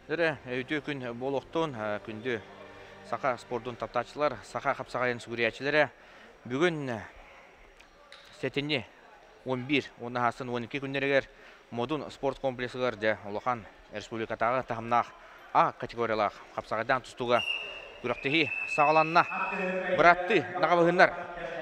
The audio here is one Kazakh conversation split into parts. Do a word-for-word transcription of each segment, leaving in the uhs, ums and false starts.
Дөрі, өте күн болуқтың күнді сақа спордың таптачылар, сақа қапсағайын сүгіриячілері бүгін сәтіне он бір, оны хасын он екі күндерігер модун спорт комплексігер де Улахан республикатағы тағымнақ А категориялақ қапсағайдан тұстуға күрақтығы сағаланына бұратты нағабығындар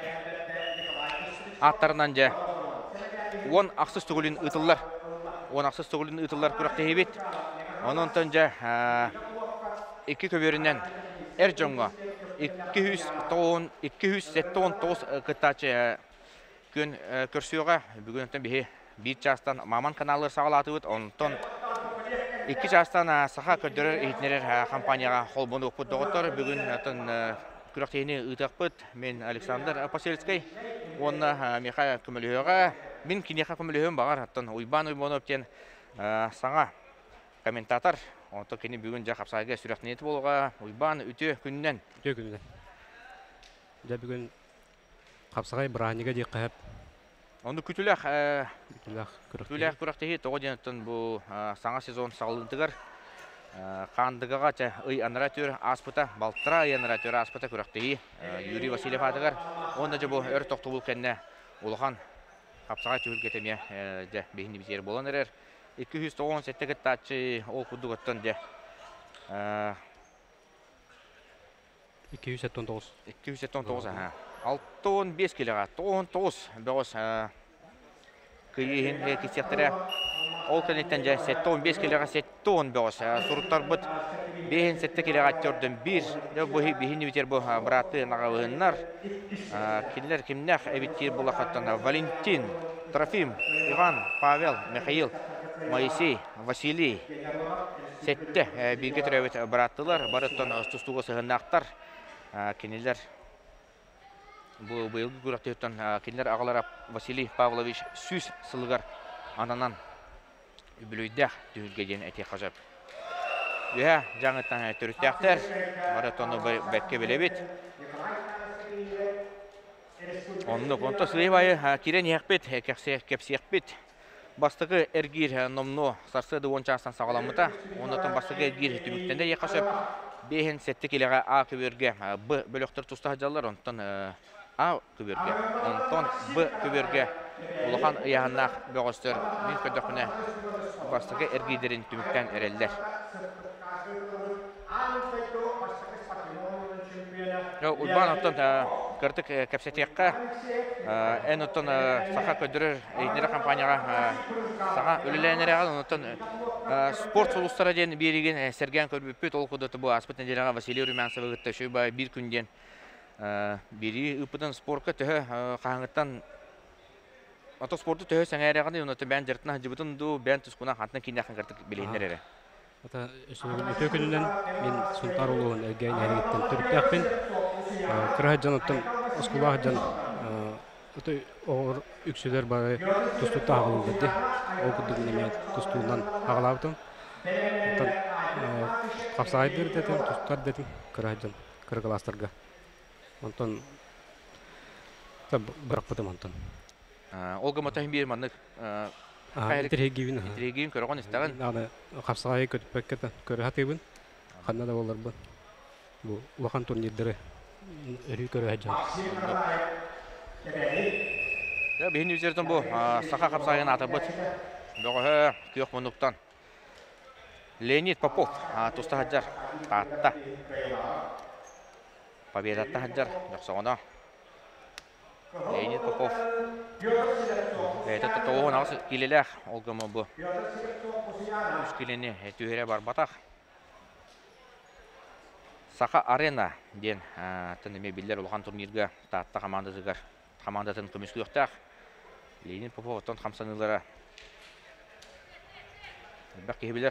аттарынан же он ақсыз түгілін ұтылар, он ақсыз түгілін ұтылар күрақтығы бет. Onun önce iki köbüründen Erconga iki yüz ton iki yüz ton toz kıtaçı gün kürsüye bugün bir bir çastan Maman kanalı sağlatıbıt. Ondan iki çastan saha ködürür eğitimler kampanyaya holbunu okudu doktor. Bugün atın kürakteyini ıtıqbıt. Men Alexander Paselskay. Onunla Mikhail Kumulyoga. Min kiniyaka Kumulyoga bağır. Atın uyban uyban öpten sana комментатор, онто кені бүгін жақапсайға сүрек ниеті болуға, ұйбан үте күннен. Үте күннен. Жа бүгін қапсағай бұранеге дей қайып. Онды күтіләқ күтіләқ күректегі тоғы денеттің бұл саңа сезон сағылындығыр. Қандығыға ұй анаратөр аспыта, балтыра ұй анаратөр аспыта күректегі Юрий Васильев адығыр. Онда жа бұл өр тоқты бұл кәнне ұлыған қапсағай түгіл кетеме бейінді бізер болан әрер. iki yüz on sekiz gıttaçı ol kudu gıttan de. iki yüz on dokuz. iki yüz on dokuz ha. altı on beş kiloga, on dokuz biraz kıyıhin kesektere. Ol kanetten de on beş kiloga on biraz surutlar bud. Behin sekiz kiloga gördüm bir. De bu behin biter bu bıraktı nağavınlar. Kimler kimler ebitir bulakattan Valentin, Trofim, Ivan, Pavel, Mikhail, Моисей, Василий, сетте билге төрөбөт бараттылар, барыттан тустуга сыгынактар, кенелер бу быйылгы күрөктөттөн кенелер агалар Василий Павлович Сүз сылыгар ананан үбүлөйдө түгүлгеден эти кажап. Үе жаңыттан төрүттөктөр, барыттан бекке белебит. Онны конто сыйбайы кирен якпет, кепсе кепсекпет. Бастығы әргер номно сарсыды он частан сағаламыта. Онытын бастығы әргер түміктенде еқашып, бейін сәтті келеға А көберге Б бөліқтір тұстағы жалар, онытын А көберге, онытын Б көберге олыған ұяғынақ бөғістер мен көдіқіне бастығы әргердерін түміктен әрелдер. Ұлбан оттын кірдік кәпсетеққа ән оттын сақа көдірір әйтінері компанияға саға өліләйінері ағын оттын спорт сұлыстары ден береген сәрген көрбеппет ол құдыты бұл аспыт нәделіға Василий Румянцевы ғытты шөй бір күнден бері ұпыдың спортқа түхі қағыңыттан ото спорты түхі сәңәрі ағын оты бән жыртына жыбытын ду бән тұсқына қантына кейін кірдік білейіндер әрі. Ата өте күнінен мен сұнтар ұлуын әргейін әргеттен түріктәқпен кірағат жаныттың ұскулағы жан өте оғыр үксілер бары тұстуытта ағылын деді. Ол күдігіне мен тұстуынан ағылағытым. Қапсағай бір дедім, тұстар дедім кірағат жан кірғыластарға. Онтан бұрақ бұдым онтан. Олға мұтайын бер маңнық Итерегивин. Итерегивин көрген істеген. Аны қапсағай көтіппәккеттен көрі хатыбын. Қанна да олар бұл. Бұл ұлақан турнирдері өрі көрі әджан. Бейін өзердің бұл сақа қапсағайын аты бұд. Бұғы күйек мұнықтан. Леонид Попов тұста хаджар. Қатта. Победатта хаджар. Жақсағына. Леонид Попов. Это тоғын ағыз келелер олғымы бұл. Үш келені түйері бар батақ. Сақа арена ден түніме білдер олған турнирге татта командатығар. Командатын көмескі өқтақ. Леонид Попов оттан қамсанылары. Бәк кейбілер.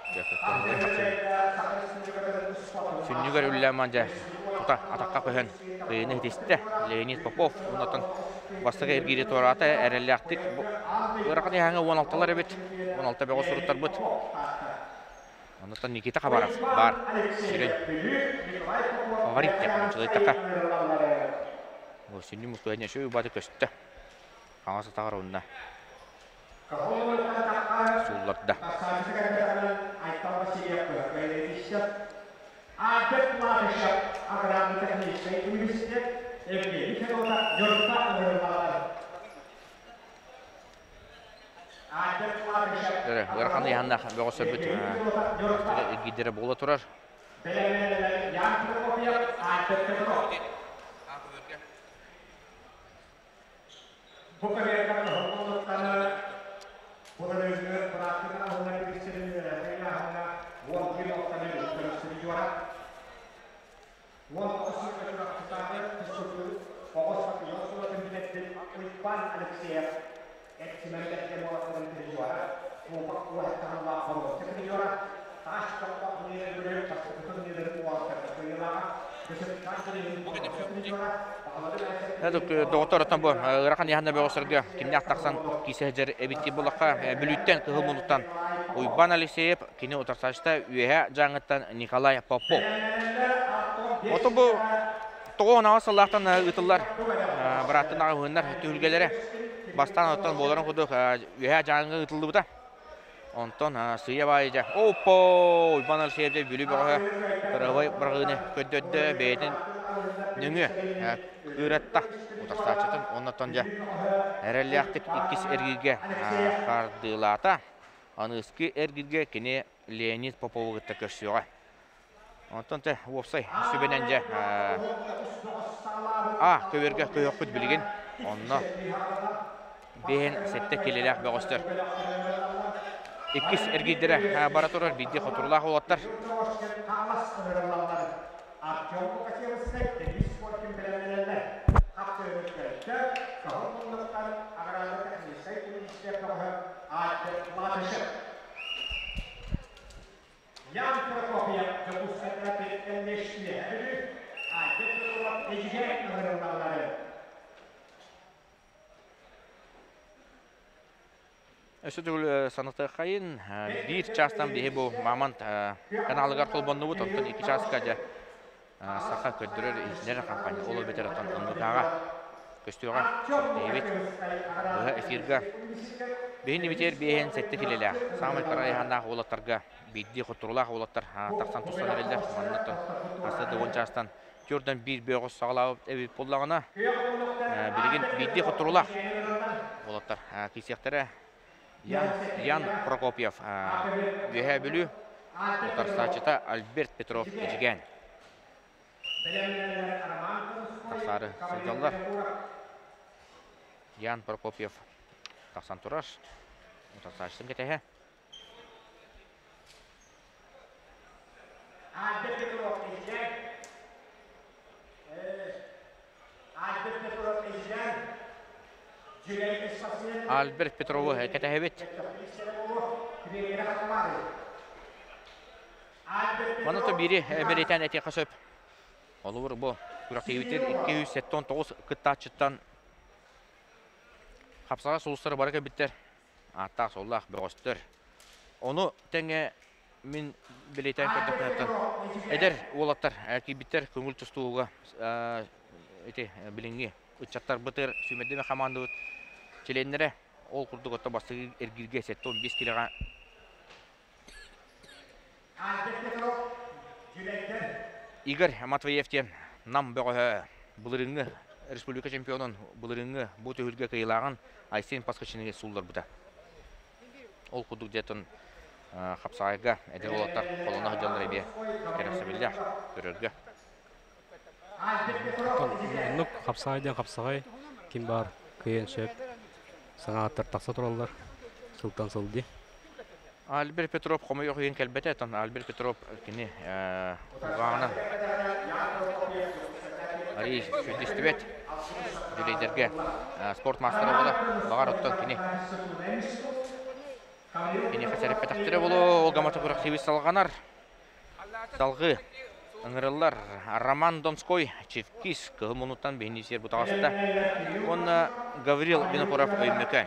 Сүннігер үлләман жа. Тута атаққа көйін көйіні хетесті. Леонид Попов. Онатын бастығы әргейді тораты әрәлі ақтық. Өрақын яңы он алтылар әбет. он алты бәғі сұруттар бұд. Онытан Никита Қабаров бар. Сүрен. Фаворит деп мұншылы таққа. Сүнні мұскөліне шөй бады көсті. Қаңасы тағыр онына. Сулларда. Гырхан яһанна бөгөсөр бит. Гидере бола турар. Доктор Атан бу Гырхан яһанна бөгөсөргө кимне аттаксан кисежер эбитти булакка бүлүттен кылмунуттан Уйбан Алексеев кине утарсачта үеһе жаңыттан Николай Попов. Ото бу тоғона саллахтан ытыллар бараттан агыннар түлгелере бастан оттан боларын кудук үеһе жаңы ытылды бута. Онтон сыя байжа. Опо Уйбан Алексеев де бүлү бага кырабай баргыны көдөддө бетин нүңү ыратта утарсачтан оннотон жа эрелиактык иккис эргиге кардылата. Аныски эргиге кине Леонид Поповыгытта көрсөйга. Онтон те опсай сүбенен же а көберге көйөккүт билген. Онно бен сетте келелек бөгөстөр. Иккис эргидере бара турар бидди хотурлак болоттар. Jan Prokopiev допускает лишнее. А это ежегодно выравнивает. Өсі түгіл санаты қайын, бір частан бейі бұл маман каналығар қолбанны бұд, онтын екі частқа жа сақа көддірер езінер компания. Олы бетер аттан ұндығаға, көстіуға, дейбет, бұға эфирға. Бейін бетер бейін сәтті келелі. Самай қарайғандағы олаттарға бейді құттырулақ олаттар тақсан тұстан әрелдер. Маннаттан асады он частан көрден бір бейғыз сағылауып әбіп болағына білген бейді құттырулақ олаттар кейсектері. Ян Прокопьев үеһе бүлү утарсачыта Альберт Петров ежген. Тақсары сылдалар. Ян Прокопьев тақсан тураш. Утарсачытын кетеге. Альберт Петров ежген. Альберт Петров ежген. Альберт Петрову кетехебет. Манато бири беретен эти кашып. Олур бу күрәктебитер эки йөз сексен тогуз кыттачыттан хапсага сулустары барга биттер. Атта соллах бөгөстөр. Ону теңе мин билетен көрдөктөн. Эдер олаттар әки биттер көңүл тустууга эти билинги учаттар бытыр сүмедеме команда Челеннере ол курдук отто бастыгы эргирге сетте он беш килога. Игорь Матвеевтен нам бөгө булырыңы республика чемпионун булырыңы бу төгүлгө кыйлаган Айсен Паскачинге сулдар бута. Ол курдук жетен хапсайга эдер олаттар колона жалдыр бе керексебилде көрөргө. Нук хапсайдан хапсагай ким бар кыйын шеп саңаттар тақса туралар сылтан сылды. Альберт Петров қомы жоқ ең кәлбәті әтін Альберт Петров кені ұғағынан Арей шөндесті бет жүлейдерге спорт мастері болы бағар оттан кені кені қасарып бәтіқтері болы ол ғаматы құрақ себес салғанар салғы ыңырылар Роман Донской Чевкис кығымынуттан бейнесер бұтағасында оны Гаврил Винокуров өймекән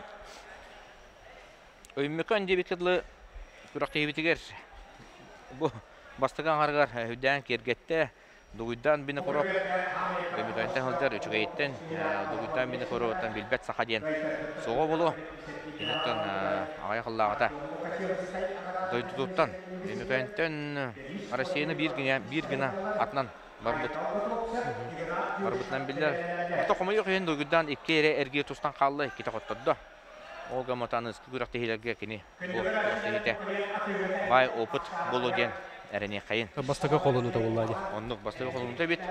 өймекән дебекедлі күрақта ебетігер бұл бастыған ғарғар өйден кергетті Дугуйдан Винокуров өймекәнтен ғылдар өчігейттен Дугуйдан Винокуровтан білбәт сақа ден соғы болу кенеттен ағай қыллағыта дойдудуттан өймекәнтен Россияны бір гіне атынан Барбыт. Барбытнан биллер. Ата комой кыйын дугудан икки эре эрге тустан калды, икки тоттодо. Олга мотаныс күрәктәһиләргә кини. Бу күрәктәһите. Бай опыт болу ден әрене кайын. Бастага колуну да буллады. Онлык бастыгы колунда бит.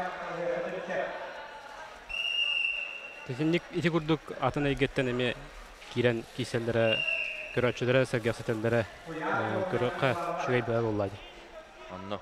Тезинник ити курдук атын әйгеттен эме кирен киселдере көрәчүләре сәгәсәтәләре көрәккә шуй бә буллады. Онно.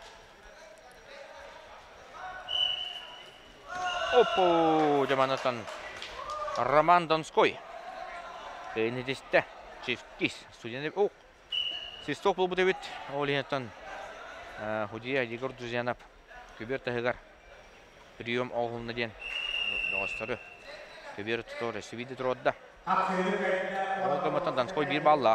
Опо, жаманатан Роман Донской. Кенедисте Чевкис студент о. Систок булбу дебит. Олиятан Худия Егор Дузянап. Күбертәгәр. Прием алгынны ден. Достары. Күбер тутор сивиде тродда. Олга матан Донской бир балла.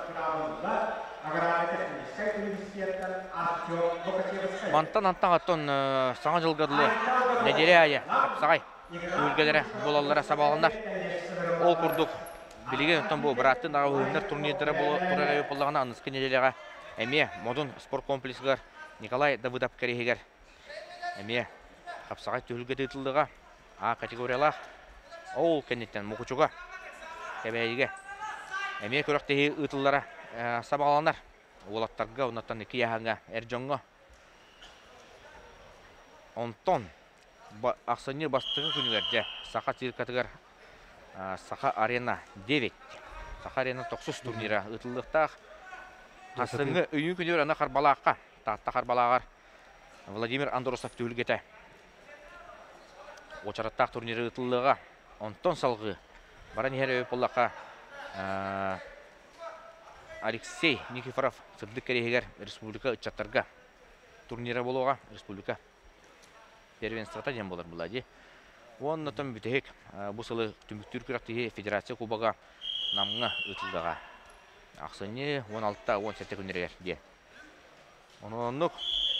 Мантан антан аттон саңа жылгырлы неделе айы сагай үлгелере болаллара сабалгандар. Ол курдук билеген оттон бу браттын ага ойындар турнирлері турага өпыллагана анысқы неделега эме модун спорт комплексгар Николай Давыдов керегер эме капсагай төлгө дытылдыга А категориялах ол кенеттен мукучуга кебейге эме көрөктеги ытыллара сабалгандар. Олаттарга онаттан эки яһанга эржонго онтон аксыны бастыгы күнүгөрдө Саха циркатыгар Саха арена девять Саха арена токсус турнира ытылдыктак асынгы үйүн күнүр ана карбалакка татта карбалагар Владимир Андросов түлгете очараттак турниры ытылдыга онтон салгы баран хере поллакка Алексей Никифоров сырдык керегер республика чаттарга турнира болуга республика первенствота дем болар булади. Он натам битек бу сылы түмүктүр күрәктеги федерация кубага намга ытылдыга. Аксыны он алтыда он жетиде күннәргә ди. Ононук.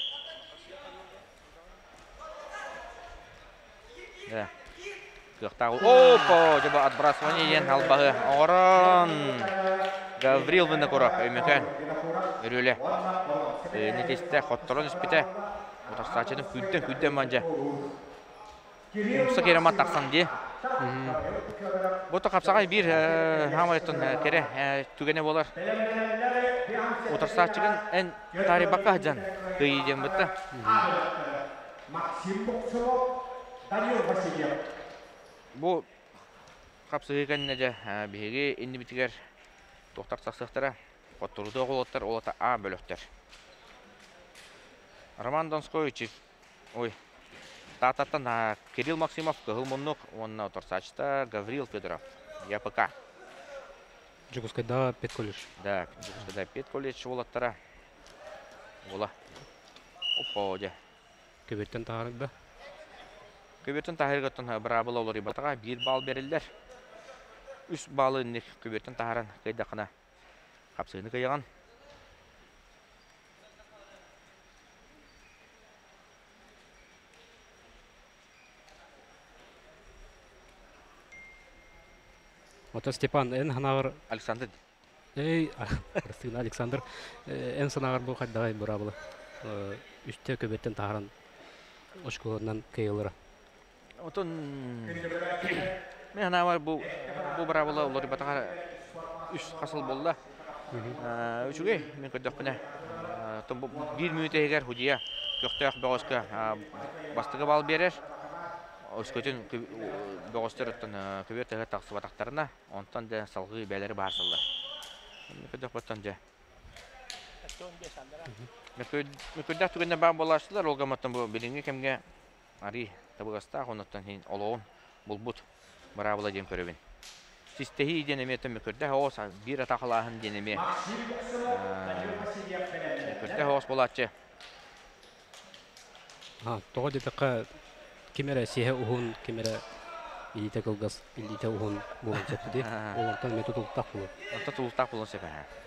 Да. Кыктагы. Опа, жаба отбрасывание ден албагы. Орон. Гаврил Винокуров, эмекан. Өрөле. Нетесте хотторон испите. Отастачының күдден күдден манжа. Умса керемат тақсан де. Бота қапсағай бір хамайттың кере түгене болар. Отастачығын ән тарибаққа жан көйден бұтты. Бұл қапсығы кәніне де бейге енді бітігер тоқтар сақсықтары, қоттырды оғылыттар, олата А бөліктер. Роман Донской, ой, тататтан Кирилл Максимов, Кығыл Мұннық, онына отырсачта Гаврил Федоров, ЯПК. Жүгіскайда пет колледж. Да, Жүгіскайда пет колледж олаттара. Ола. Опа, де. Көбеттен тағарыгда? Көбеттен тағарыгыттан бірабыл олар ибатаға бір бал берілдер. Үш балы нек көбеттен тағаран қайдақына қапсығыны қайған. Ота Степан эн ханагыр Александр. Эй, Растын Александр эн санагыр бу кайдагай бурабылы. Үстө көбеттен тағаран ошколунан кыйылыра. Отон мен ана бар бу бу барабыла олар батага үч касыл болду. Үчүгө мен көдөкүнө. Том бир мүнөт эгер худия көктөк богоска бастыгы бал берер. Өскөтүн богостөрөттөн көбөтөгө таксы батактарына онтон да салгы бәлери барсылар. Мен көдөк баттан же. Мен көдөк түгөндө бар болаштылар, олга маттан бу билинге кемге ари табыгаста онтон хин олоон булбут барабыла ден көрөбүн. Систеги денеме төмө көрдө оса бир атакалаһын денеме. Көрдө ос болачы. А, тоо дедека кемере сие ухун кемере илите кылгас илите ухун болуп жатты. Олонтон метод ултак болот. Онтон ултак болот сепе.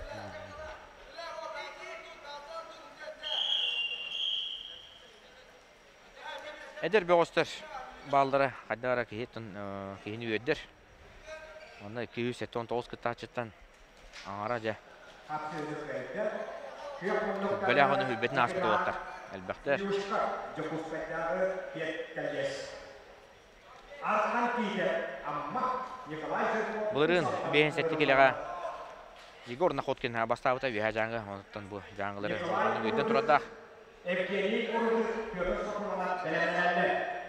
Эдер бөгөстөр балдары кайдара киһитен киһини өйдер. Аны эки жүз сексен тогуз кытачыттан аңара же. Бөлөгөнү хүбетин аспыт болоттар. Elbette. Yuşka Cekuspektarı Pietkelles. Arkan Kiyde amma Nikolay Zırkov. Буларын бейін сәтті келеға Егор Находкин бастауыта веға жаңғы, онықтан бұл жаңғылары өйден тұрадақ. Evgeniy Urdur Piyotr Sokunov'a belirlenler.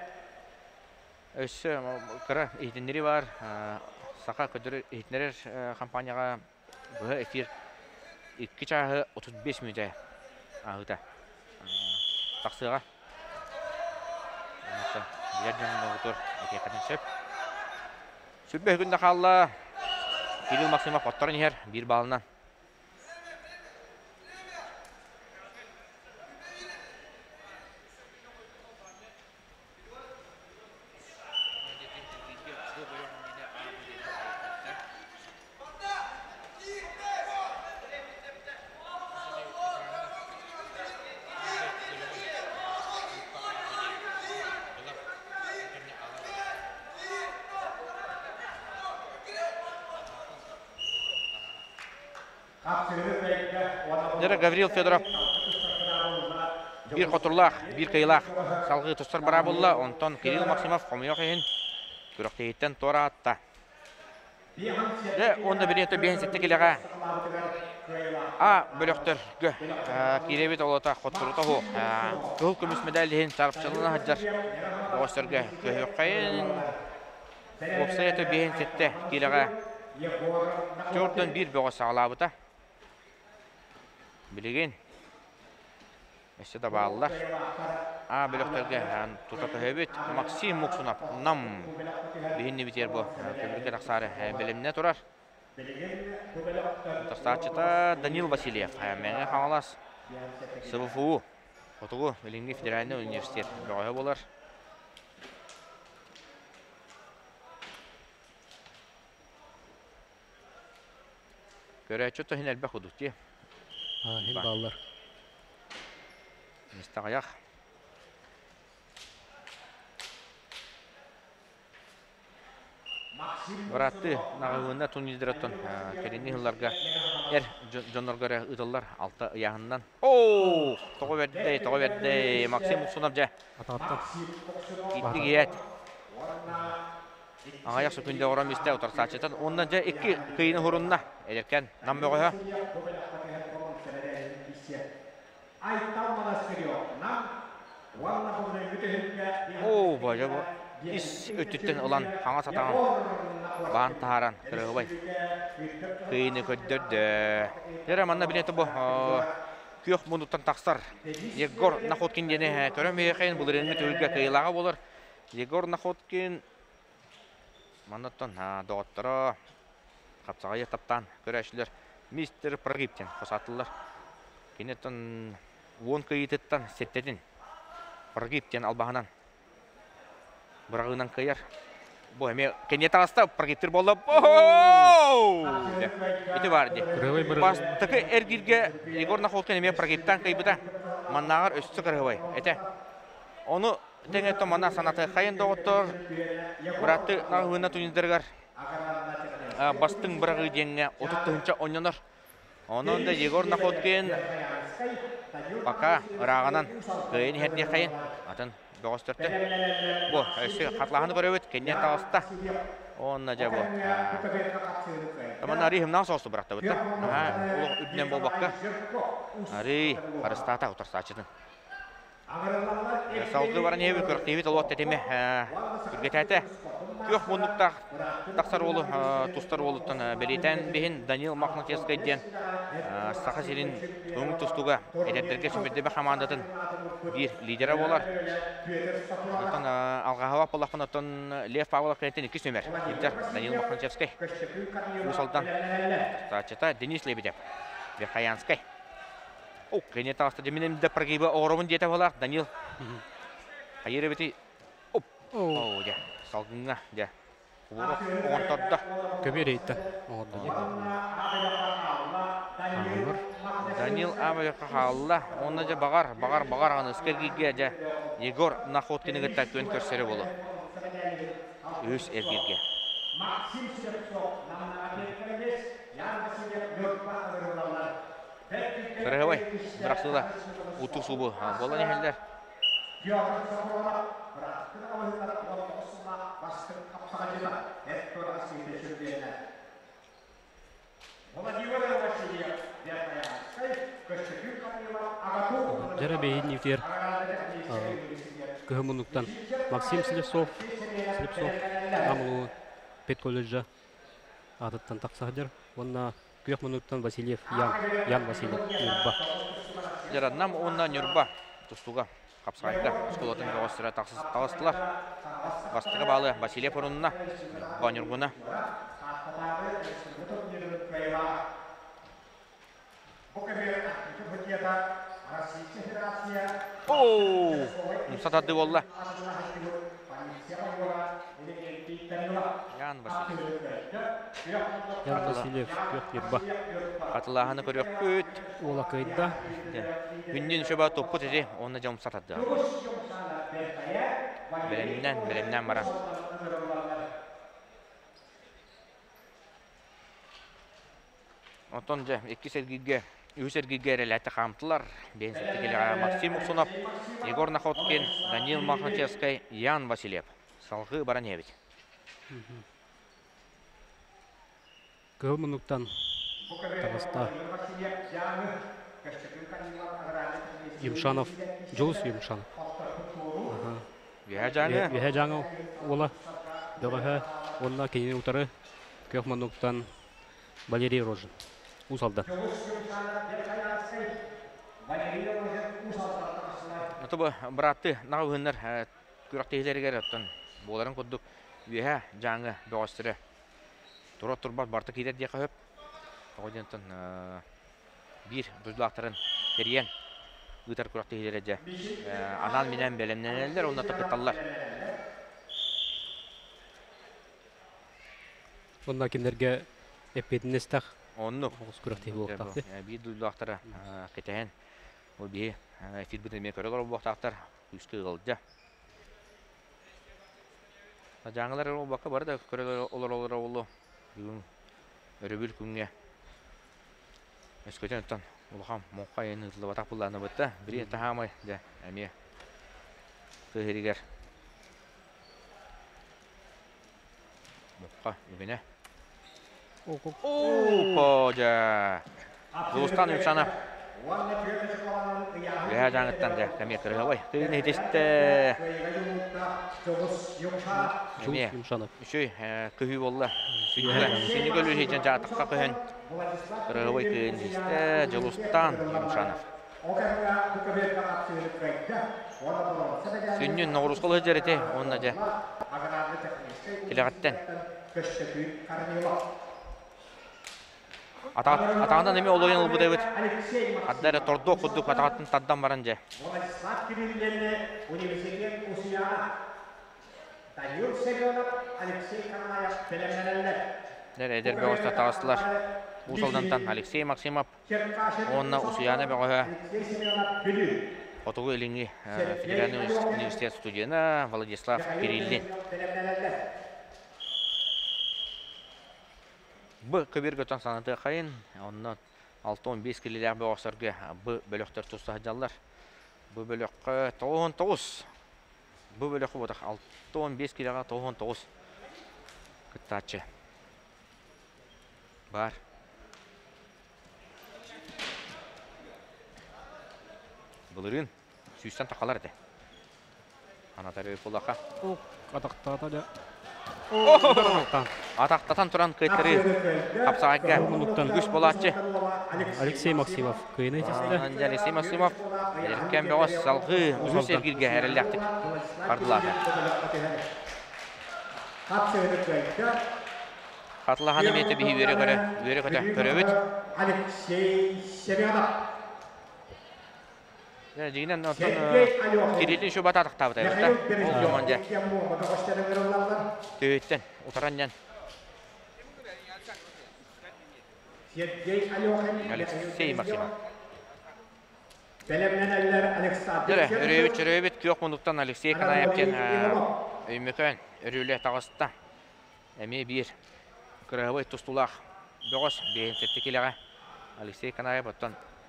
Өсі қыры ейтіндері бар, сақа көдірі ейтіндері компанияға бұғы эфир екі чағы отыз бес минуты ағыта тақсыға. Ерден ұғытыр әке қатын сөп. Сүрбе күнді қалла Кирилл Максимов оттарын ер бір балынан. Дәрі Гаврил Федоров бір қотырлақ, бір қиылақ салғы тұстар бара болла, онтон Кирилл Максимов қомиоқ ехін күріқтейттен тора атта. Онда бір еті бейін сетті келеға А бөліқтір керебет олата қоттырута ху. Күл күміс медалдейін сарпшылына хаджар. Оғыстырға көйіқ қайын. Опса еті бейін сетті келеға Төрден бір бөғі сағылабыта. Білеген. Мәсі да бағылар. А бөліқтерге тұтаты өбет. Максим Муксунап нам бейінні бітер бұл. Көмірге тақсары біліміне тұрар. Тастатчыта Данил Васильев. Мәңі қаңылас. СВФУ. Отығы Ленинский федеральный университет. Бөғі болар. Көрі чөтті хин әлбәк ұдықты. Хин баллар. Месті қаяқ. Бұратты нағығында туниздер өттін. Керені ғылларға әр жонларға ұдылар алты ұяғынан. Оу! Тоғы берді, тоғы берді. Максим Муксунов жа. Ата-аттан. Кетті кейет. Аңаяқ сүкінде орам есті ұтар сатшетан. Ондан жа екі қиыны ғұрынна. Әлеркен нам бөғыға. Оу, бәжі бұл. Ис өттіттен ұлан қаңа сатағын. Баған тағаран кіріғы бай. Қиыны көддірді. Дәрі манна білеті бұл. Күйіқ мұндықтан тақсар. Егор Находкин дені көрім еқейін бұл ренгі төлге қиылаға болыр. Егор Находкин Манаттан доғыттары қапсаға еттаптан көрәшілер мистер Прогиптен қосатылар. Кенеттен он қиыттан сеттетін Прогиптен албағынан бұрағынан қияр. Бұл әме кенет ағыста Прогиптер болып ооо! Еті барды. Бастықы әргерге Егор Находкин әме Прогиптан қиыбыда маннағар өсті қырғыбай. Әті оны Теңетті мана санаты қайын доғыттыр. Бұратты нағығына туниздергар. Бастың бірағы денге отықтығынша ойнаныр. Оның да Егор Находкин бақа ұрағынан қайын хәрне қайын. Атын доғыстырды. Бұл өсі қатлағаны көрі өт, кенет тағыста. Оның жа бұл. Таман арий хымнан соғысты бұрақты өтті. Бұл үдінен бол баққа. Арий қарыстата ұтырсачыдың. Сауылғы баран ебі көріктейбет олуат тәтеме күргетәті. Көк мұндықта тақсар олы, тұстар олыттан бәлейтен бейін Данил Махнатескайден сақа серін өңі тұстуға әдеттерге сүмбердебі қамандатын бір лидера болар. Алғағава полақпын оттан Лев Павлов кәнеттен екі сөмер. Данил Махнатескай. Усалдан статчата Денис Лебедев. Верхаянскай. О, кенет ағыста деменем де прогибі оғырымын дете болақ, Данил. Қайыры беті. Оп. О, де. Салғыңа, де. Оғырық, оғыртадда. Көбер ейтті. Данил Амалыққа қалыла. Оны же бағар, бағар, бағар ағаны үскергеге де Егор Находкинігі тәккен көрсері болу. Өз әргерге. Кырыгыбай, бырақсыла уту субу. Болан ехелдер. Жара бейін нефтер көхімінуктан Максим Слепцов, Слепцов, Амлу, Пет колледжа адыттан тақсағыдыр. Онна көхімінуктан Васильев, Ян, Ян Васильев, Нюрба. Жараднам онна Нюрба тұстуға қапсағайда. Сколатын жоғыстыра тағыстылар. Бастығы балы Васильев орынына, Нюрба Нюргуна. Ооо, сатады болла. Ян Васильев. Ян Васильев, көх Нюрба. Қатылағаны көрек көт. Ола кайда. Күннен шөба топпы теді, оны жауым сатады. Білімнен, білімнен бара. Отон жа, екі сәргіге, үш сәргіге әреләті қамтылар. Бен сәттікелі Максим Уксунов, Егор Находкин, Данил Махначевскай, Ян Васильев. Салғы бара небет. Көхімінуктан тағыста Юмшанов, Джоус Юмшанов. Веға жаңы. Веға жаңы ола. Дұғыға онна кейіне ұтары көхімінуктан Валерий Рожин. Усалда. Аты бұл бұратты нағы ғындар күрақтегілергер өттін. Боларын көддік веға жаңы бөғастыры. Тұрат тұрбат барты кейдер деқа өп. Оғыдентін бір бұздылақтарын берген ұйтар күрақтегілер әді. Анан менен бәлемнен әлдер, онда тұқытталар. Онда кемдерге әппетін естақ. Онны Оғыз күрақтегі болықтақты. Bir бұздылақтары кетейін. Ол бейі эфир бітірме көрі көрі болықтақтар. Үскі ғылды. Жаңылар ол бақы бары да көрі олар-олар олы. Бүгін өрі күнге өскөтен өттен ұлғам мұққа ені ұтылы батақ бұлланы бұтты. Бір еті хамай да әме көйерігер мұққа үгіне. Опа жа! Зұлыстан үмшаны. Веға жаңыттан да кәме кірігі бай. Көйіне етесті. Джоус Юмшанов. Үшөй көйі болла. Сүйні көлі жейден жатыққа көйін. Кірігі бай көйін дейсті. Жылыстан Юмшанов. Сүйні нағырыз қолы жәреті. Онына жа келеғаттен. Атағандан әме олайын ұлбы дөбіт. Аддары торды оқыдық атағатын таддан баран жа. Әдер бәғыста тағыстылар. Усалдантан Алексей Максимов. Онына Усуяны бәғыға. Отығы еліңі Федеральный университет студияна Владислав Кириллин. Бұ көбір көтен санаты қайын, онынан алты он бес келелер бөғасырға бұ бөліқтер тұста жалар. Бұ бөліққа тоғын тоғыз. Бұ бөліққа бұдық алты он бес келелерға тоғын тоғыз. Күттачы. Бар. Бұлырын сүйістен тақалар әді. Анатары өйполақа. Атақтата да. Атақтатан тұран көйтері қапсағайға күш болатшы. Алексей Максимов көйіне тесті. Алексей Максимов әріккен бәғас салғы ұзын сергілге әріліқтік қардылады. Қатылағаны меті бейі өре көрі, өре көті көрі өт. Алексей Семенов. Жегінен Кириллин шөбат атықтабыда өтті. Ол жоманды төйттен, ұтараннан. Алексей Максимов. Өрөйбіт, өрөйбіт, көк мұндықтан Алексей Канаевтен өймекөн өрөйлі тағысытта. Әме бір күрәғыбай тұстулақ бөғыз бейін сәтті келеға. Алексей Канаев оттан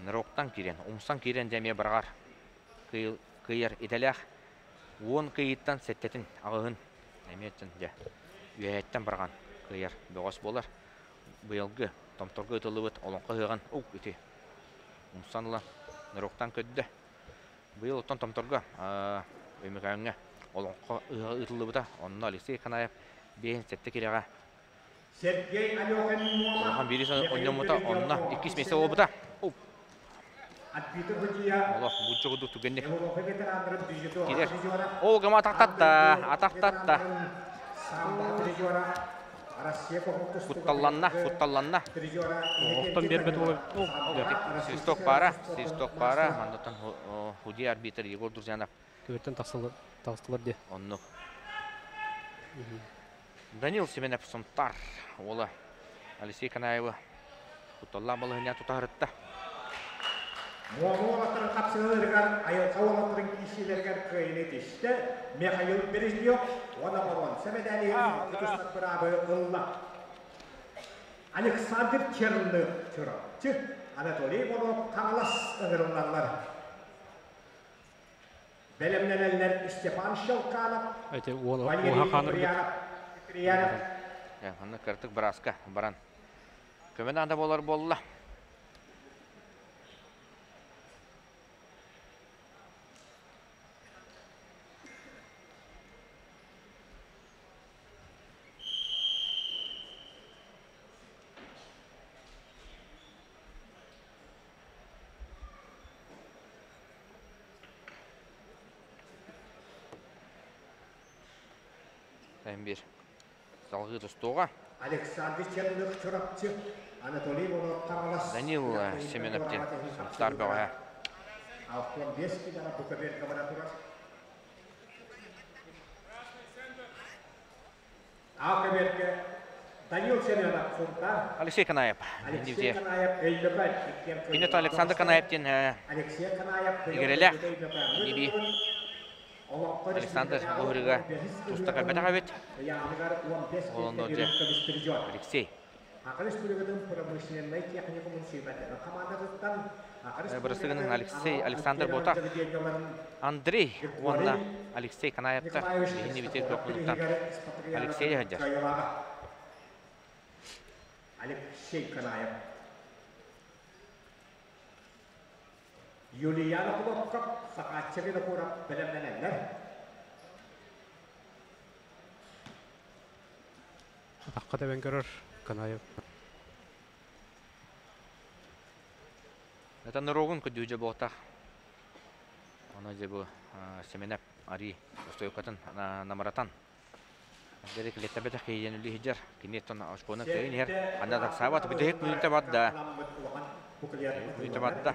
Нырықтан кирен, умсан кирен дәме барғар. Кыйыр италях. Он кыйыттан сеттетін ағығын. Әметтен де үйәйттен барған кыйыр бөғас болар. Бұйылғы томторғы ұтылы бұд, олонқа ғыған ұқ үті. Умсанлы нырықтан көдді. Бұйыл ұттан томторғы өймекәңі олонқа ұтылы бұда. Онына Алексей Канаев бейін сетті кереға. Сергей Алёхин. Олған бересі ойнамыта, онына иккіс месел ол бұда. Отбитый Будия. Allah bu çok da tükendik. Европа ветеранları дежуру. Gider. O gama ataktatta, ataktatta. Futtallanna, futtallanna. Оқтан бербет ол. Sistok para, sistok para. Mandotan hudi arbiter Yegor Durjanov. Көбеттен тағыстылар де. Онны. Данил Семенов Сомтар. Ола Алексей Канаева. Futtalla балығына тұтағырытта. Muamulaların kapsınırlar, ayıl kavalatların kişilerden köyüne düştü. Mikhail Bereznyov, ona baron. Semedeni kutusnak beraber ılla. Alexander Chernov çorapçı. Anatoliy Volov Kanalas ıgırınlarlar. Belemlenenler Stepan Shelkanov, Ayte оға Valeriy қаныр бет. Kriyanov. Ya, onu kırtık bıraska baran. Kömen anda bolar bolla. Bir salgı tustuğa. Alexander Chernov çorapçı. Anatoliy Volov Kanalas. Danil Semenov'ten Somtar bağa. Автор Бески дара Буковель Каваратура. Алкаберке Данил Семенов Сомтар. Алексей Канаев. Алексей Канаев Эйлюбай. Кинет Александр Канаевтен Алексей Канаев. игерелях. Диби. Александр Огрыга тустака бетага бет. Олон доде. Алексей. Акылыш бүлігінің промышленной техникумын сүйбәтінің командасынан Бұрыстығының Алексей Александр Ботақ. Андрей Уанна Алексей Канаевта. Ені бітер көпініктен Алексей әдер. Алексей Канаев. Юлияна Құлопқап сақатшығыны құрап білімленелер. Атаққа да бен көрір. Канаев. Это нарогун көдүйже болтақ. Оны же бұл Семенеп Ари Остойқатын намаратан. Дерек леттабеті кейден үлі хиджар. Кенеттен ашқоны көйін ер. Андадақ сабаты бүдек мүлті бадда. Мүлті бадда.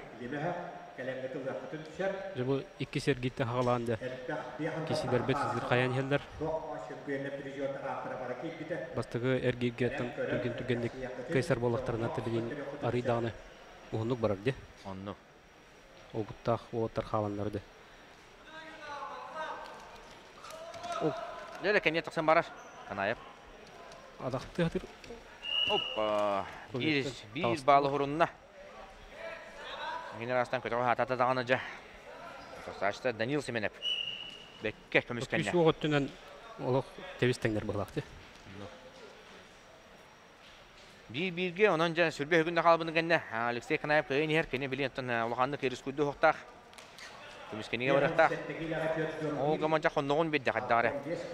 Бұл екі сергетті хағаланды. Кесілер бет сіздер қаян елдер. Бастығы әргейге түрген-түргендік кайсар болақтарына тілген арый дағыны ұғынық барар де. Онны. Ол бұттақ олаттар қаланларды. Леле кәне тақсын барар. Канаев. Адақты ғатыр. Опа. Bir bağlı hurunna. Генералстан көтөгі хатата дағаны жа. Сашта Данил Семенеп. Бекке көміскенне. Күші оғыттынан олық тевістеңдер бұлақты. Bir-birge onun jа сүрбе хүгінде қалбыны кәнне. Алексей Канаев көйін ер кәне білеттін олғанды керіс күлді хоқтақ. Көміскенеге барықтақ. Ол ғаман жа қоннығын бедді қаддағары.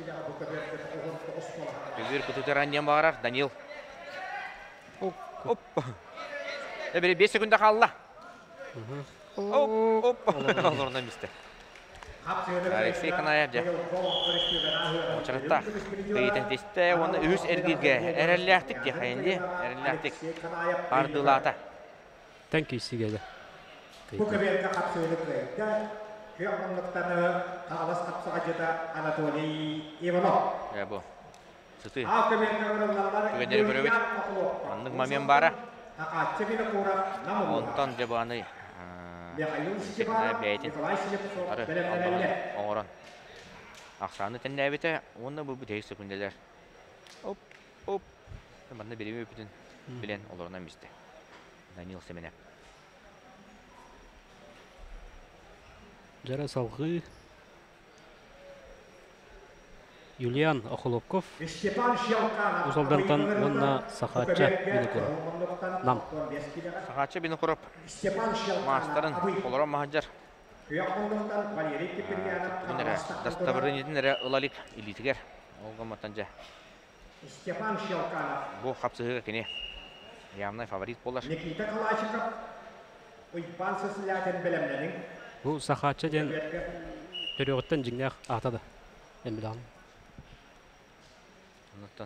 Көзір күтітер әннен бағарар Данил. Оп. Әбірі бес секунда қалла. Оп, оп. Олорынан бісті. Алексей Канаев жа. Очарыттақ. Бейтін тесті, оны өз әргеге әрәлләқтік де қайынде. Әрәлләқтік. Ардылата. Тән кейсі келді. Буковелька қапсыйлық рейді. Күйіқмұндықтаны қағылас қапсыға жеді Анатолий Иванов. Ә бұл. Сұты. Алкабелка ұрыллалары Түгендері бір өбет. Онның мамен бара. Тақатшы бені қорап намылуға. Онтан жабаны. Михаил Канаев Степанов, бәйтін. Николай Селепцов, Ары, білімленелер. оңыран. Ақсаны тәнді әбеті, оны бұл бүтейік секунделер. Оп, оп. Бәрні береме өпітін білен оларынан бісті. Данил Семенеп. Жара салгы Юлиан Охолопков Степан Щелканов. Узалдантан онна Сахача Минокур. Нам. Сахача Бинокуроп. Степан Щелканов. Мастарын Колорон Махаджар. Күйоққондықтан Валерий Киприянов. Бүгінері дастабырын әрі ылалик илитігер. Олғаматтан жа. Степан Щелканов. Бұл қапсығыға кене. Явный фаворит болар. Никита Калачиков. Уйпан сысылятын білімненің. Бу Сахача ден төрөгөттөн жиңнак атады. Эмилан. Оннаттан.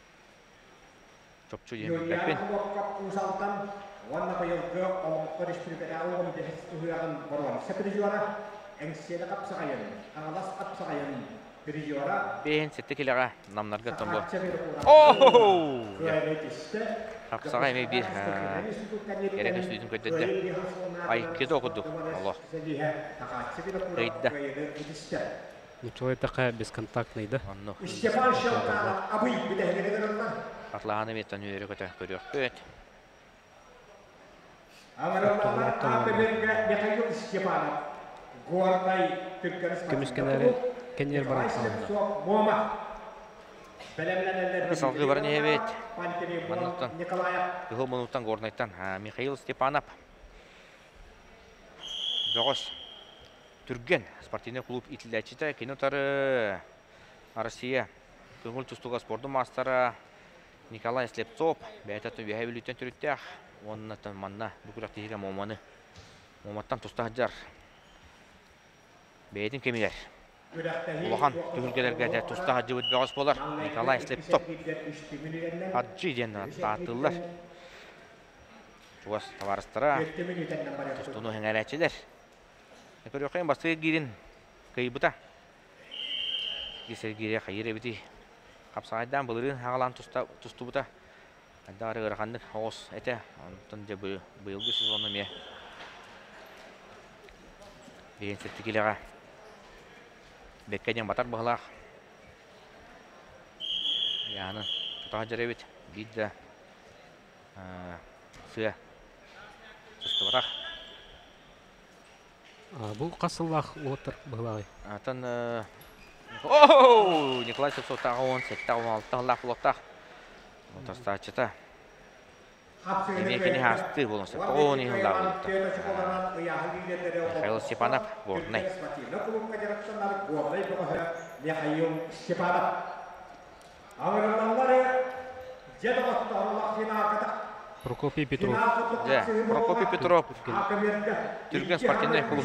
Чопчу ден Юлиан бәкпен. Локкап Узалтан. Онна байылғы Омыққы республикада оғын бәхісті huyағын бұрған. Сепризиора әңсені қапсағайын. Ағалас қапсағайын. Призиора. Бейін сетті келеға намнарға томбо. Ооо! Қапсаға емей бір керек үстүйдің көттеді. Ай, кеді оқыдық. Аллах. Рейдді. Человека бесконтактныйды. Анну. Степан Щелканов. Абый бідәхілігідерінна. Атлағаны меттен үйері көті көріқ көт. Аңырыларlar Атыберге Михаил Степанов. Гордай Түркменстан. Күміскенері кенер баран Мома. Белемленелер. Салғы барын ебет. Мануттан. Николаев. Бұл мұнуттан горнайттан. Михаил Степанов. Жоғыз. Түрген. Спортивный клуб итілдәчіті. Кенотары Россия. Көңіл тұстуға спорты мастары Николай Слепцов. Бәйтаты бәйі білуттен түріттәқ. Оннаттан манна бүкірек дейігі моманы. Моматтан тұстағыджар. Бәйдің кемелер. Улахан түгілгелерге де тұстағыджы өт бәғыз болар. Николай Слепцов. Хаджи ден татылар. Чуғас таварыстыра. Тұстуыны хәңәрәтшілер. Көрі қайын басығы керін көйбіта. Кесер кере қайыр әбіті. Қапсағайдан бұлырын ағалан тұсту бұта. Әдді ұрақандық оғыз әті. Онтын де бұйылғы сезоны ме. Бейін сәтті келеға. Бәккәден батар бұғылақ. Яны тұтаға жар әбет. Бидді сұя. Сұсты батақ. Бу қасыллақ олыттыр бұғылағы. Атын... Ооо! Николай Слепцов тағы он сәтті он алты лақ бұлаттақ. Отырста ачыта. Емекені асты болынсы. он елдар бұлатты. Михаил Степанов горнай. Михаил Степанов. Аңырыланлары жедіғатты арулақ финақыда. Прокопий Петров. Да, Прокопий Петров. Түрген спортивный клуб.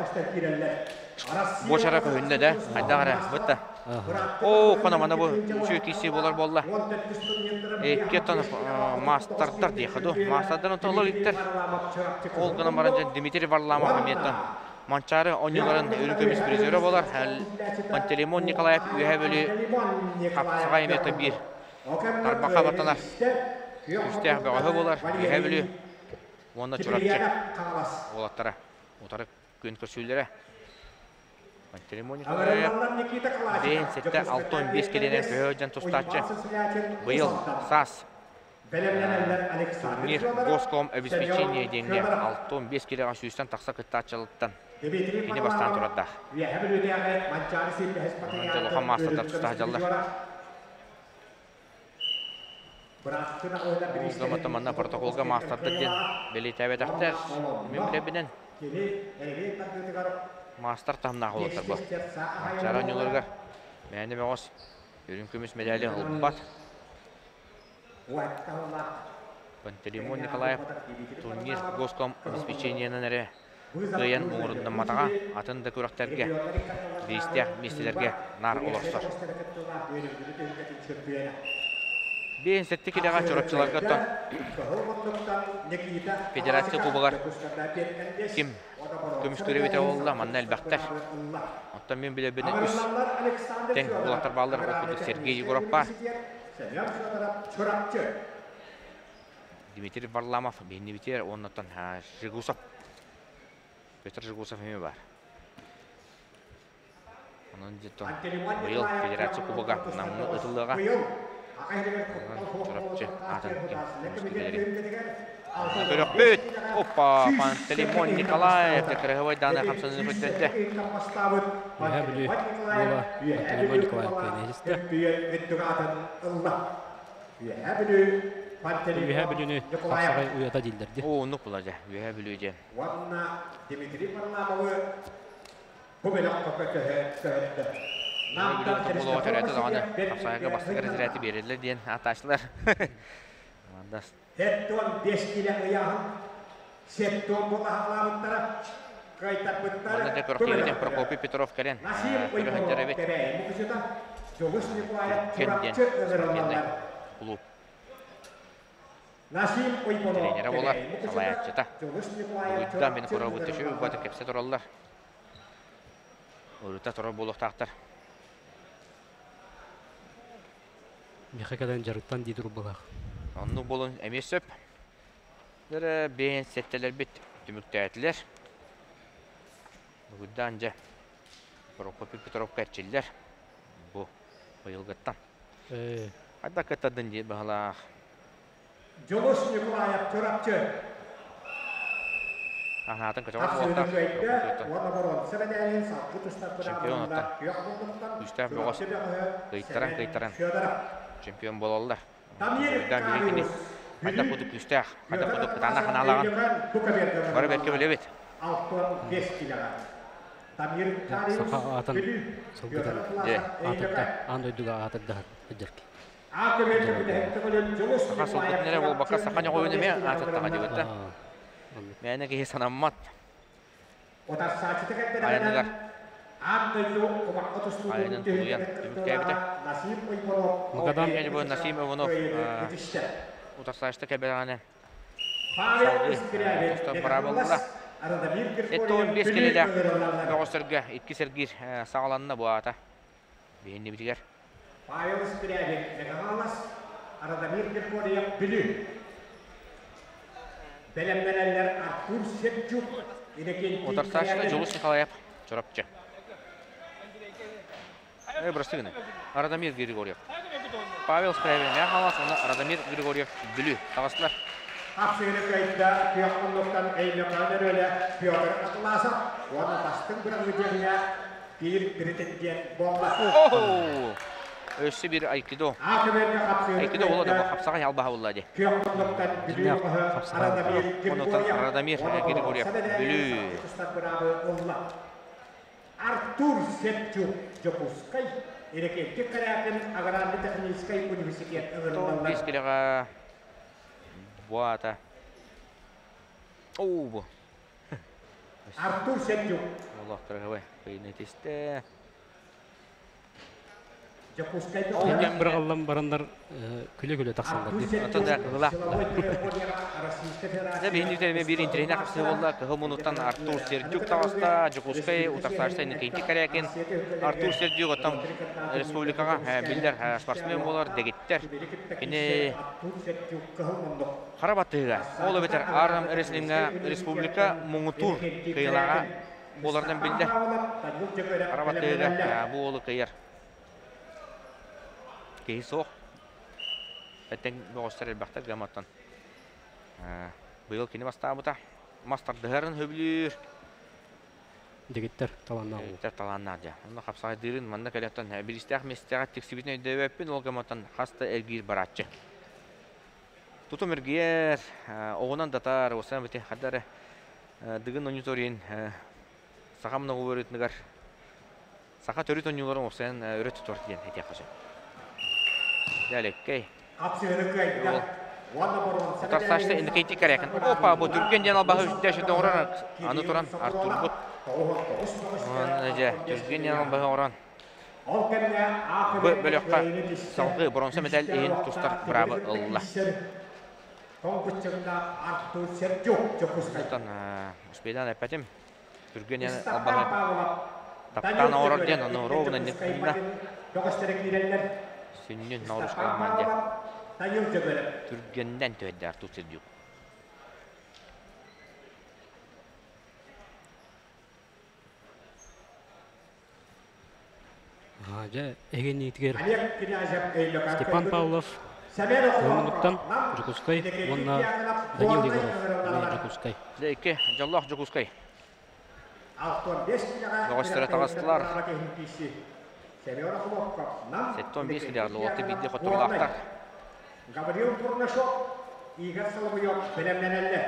Бошара көйінді да. Айдағыра бұтта. О, қона-мана бұл үші кейсі болар болла. Кеттон мастардар дейхаду. Мастардан ұтылы иттер. Ол ғына барынжан Дмитрий Варламов аметтон. Манчары оныларын өрінкөміз призері болар. Пантелеймон Николаев үйе бөлі қапсыға еметі бір. Тарбақа батанар. Үстәқ бәғығы болар. Үйе бөлі. Онда чұрапчы. Олаттара. Отары көн көрсеулері. Пантелеймон Николаев. Бейін сәтті алты он бес келенен көйөжден тұстатчы. Бұйыл САС. Турнир Госком обеспечение денге алты он бес келеға сүйістен тақса күттатчылыттан. Кені бастан тұрадда. Жолыға мастырдар тұстағыжалдар. Ұзламаты манна протоколға мастырды ден белей тәбедақтар. Мен білебінен мастар тамнағы олатар бұл. Манчары өнелерге мәні мәғыз өрінкөміз медалі ғылбат. Пантелеймон Николаев турнир Госком обеспечениенен әрі көйен оңырындан матаға атынды көріқтерге, бейістер местелерге нар олықсыр. Бейін сәтті келеға чорапчыларға тон Федерация кубығар кем көміш көребеті олыла манна әлбәқтер. Оттан мен біле бені үс тән олақтар балылар оқыдық Сергей Егоров бар. Дмитрий Варламов, бейінне бетер, оннаттан Жигусов. Петр Жигусов еме бар. Онын жеттон бұйыл Федерация кубыға намыны ұтылыға. Чорапчы атын кем көмісті келері. Көрөкпөт. Опа, Пантелеймон Николаев текрehoi даны хамсаны көттөндө. Үһә биле була Пантелеймон Николаев кенесте. Үһә билене хапсагай уята дилдерди. О, ну булажа. Үһә билеже. Ванна Дмитрий Парламовы бубелакка көтөһө. Намдан було төрөтө даны. Хапсагайга бастыгы резервати берилер ден аташлар. Мандас. Еттон бескиле ыяһын сеттон булаһалабыттара кайтапыттара. Манда көркөйден Прокопий Петров келен. Көрөһөндөрөбөт. Кенден. Кенден. Клуб. Насим ойпоно. Тренера болар. Салаячыта. Уйдан бeni корабыт төшү бата кепсе тураллар. Урта турар болуктактар. Мехакадан жарыктан дидир булах. Онну болун эмес сөп. Дөрө бен сеттелер бит түмүктәтләр. Будан же Прокопий Петров кәчилләр. Бу быелгыттан. Э, Ада катадын ди бала. Жолос Николаев төрапчы. Ахнатын көтө Чемпион Үстәп богос. Кыйтаран кыйтаран. Чемпион болалар. Уйдан билегини. Ада кудук үстәх. Ада кудук тана ханалаган. Бары берке белебет. Алтын бес килограмм. Тамир Тарин. саха атын сылгыдан атыкта андойдуга атыкда эдерки. Аты берке биле Жолос Саха сылгыт нере бол бака саха не койуну ме атыттага дебетте. Мене ки санаммат. Ота сачыты кетти. Айныгар. Андойду комак отусту. Айнын куян түмкәбите. Насип ойпоно. Мукадан Эльбо Насим Иванов. Утасашты кеберане. Павел Искрябин. Тоста параболла. Это он без келеде. Богосырга икки сергир сагаланна буата. Бейни битигер. Павел Искрябин. Меганалас. Арадамир Геркория билүү. Белемнелер Артур Сепчук. Утасашты Жолос Николаев. Чорапчы. Эй, бросты. Радомир Григорьев. Павел Скрябин. Меганалас. Радомир Григорьев билүү. Тагыстылар. Апсыгыныкайда күйаққындықтан әйліқаныр өлі Петр Атласа, оны бастың бір өдеріне бір бірітінген болды. Өсі бір айкидо. Акыберге Айкидо олады, бұл қапсыгыныкайда қапсаға ялбаға олады. күйаққындықтан білі ұғы Радомир Григорьев білі. Артур Сепчук Жокускай, ерекенке қарақын Аграрны техническай университет ұғырындалар. Буата. Оу. Артур Сепчук. Аллах тәрәгәве. Кыйнетисте. Мен бір қаллам барандар күле-күле тақсандар деп. Атында кыла. Да бейіндіктен мен бір интернет қысы болды. Кығымынуттан Артур Сердюк таваста, Жокускай утарсашта инекейті кәрәкен. Артур Сердюк оттан республикаға білдер спортсмен болар, дегеттер. Кені Қарабаттыға. Олы бетер Арам Реслинга республика Муңутур кыйлаға болардан білдер. Қарабаттыға бұл олы кыйыр. Кейсоқ. Әттен бұғыстар әлбәқтер ғаматтан. Бұйыл кені бастабыта. Мастар дығарын хөбілер. Дегеттер таланна ол. Дегеттер таланна жа. Оны қапсағай дырын, манда кәлеттен білістіғ местіға тексібітін өйді өппен ол ғаматтан қасты әргейір баратшы. Тұтым әргейер, оғынан датар, осыған біте қадары дығын мониторин сақамына өретінігер. Сақа төрет ойныларын осыған өрет тұтыр деген әте қажы. Дәлеккей. Утарсашты индикейті кәрәкен. Опа, бұл түрген ден албағы үштәші доғыран. Аны тұран Артур бұд. Түрген ден албағы оран. Бұл бөліққа салғы бронсы медаль ең тұстар бұрабы ұлла. Ұстан ұспейдан әпәтім. Түрген ден албағы таптан оран ден, оны ровына нектімді. Сүйінен наурыз қаламан де. Түргенден түйеді Артур Сердюк. Еген ниетігер Степан Павлов Көмінуктан Жокускай, онна Данил Егоров, Жакускай. Лейке жаллах Жакускай. Алтон беш килага. Доғыстыры тағыстылар. Семёр Ахловка. Сеттон бес килага лоты бидде хотурлақтар. Гавриил Турнашов, Игорь Соловьев, белемленелли.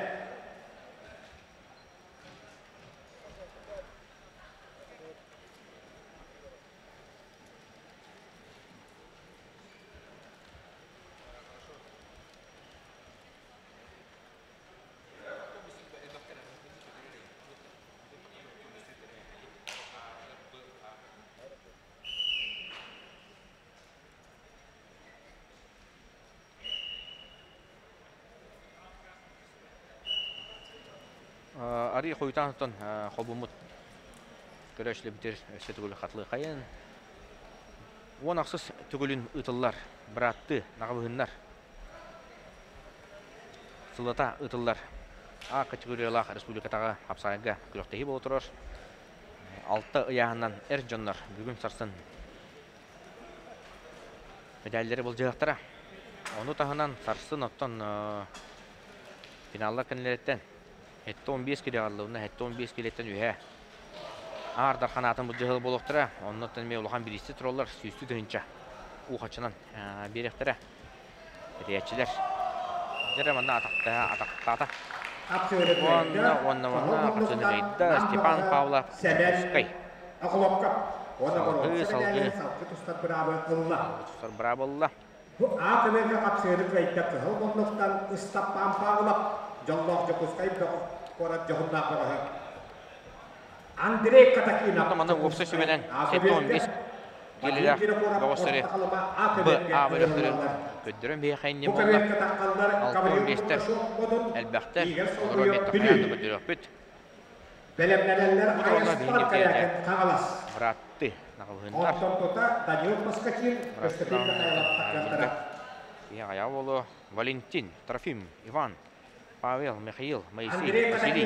Ари қойтанықтан қобымыт көрәшілі бітер өсі түгілі қатылы қайын. Он ақсыз түгілін ұтылар, біратты нағылығынлар. Сылыта ұтылар. А категориялақ республикатаға хапсайға күріқтегі бол отырыр. Алты ұяғынан әр жонлар бүгін сарсын медальдері бұл жығықтыра. Оны тағынан сарсын оттан финалла кәнелереттен Хетті он бес келе қалуына, хетті он бес келеттен үйе. Ардар қанатын бұл жығыл болуқтыра. Оннаттан ме олған бірісті тұролар сүйісті дүйінча. Уқачынан беректірі. Риятчілер. Жері манна атақты, атақты. Онна, онна, онна, қатыны ғайда Степан Павлов Скай. Салғы, салғы. Тұстар бұрабы ұлла. Ақымерге қапсырып ғайда қығыл болуқтан Степан Павлов Жаллах Жакускай қорат жағында қорағы. Андрей Катакина. Мана опсы сөйменен сеттон бес келелер бағысыры Б. А бөліктері көддірін бейхайын не болға. Алтон бестер әлбәқтер Рометті қаянды бүдірі өкпіт. Бәлемнәләләр айыстар кәләкен қағалас. Бұратты нағылғындар. Алтон тота Данил Паскачин өстіпейді қайалап тақяқтыра. Аяу болу Валентин, Трофим, Иван, Павел, Михаил, Моисей, Андрей Василий.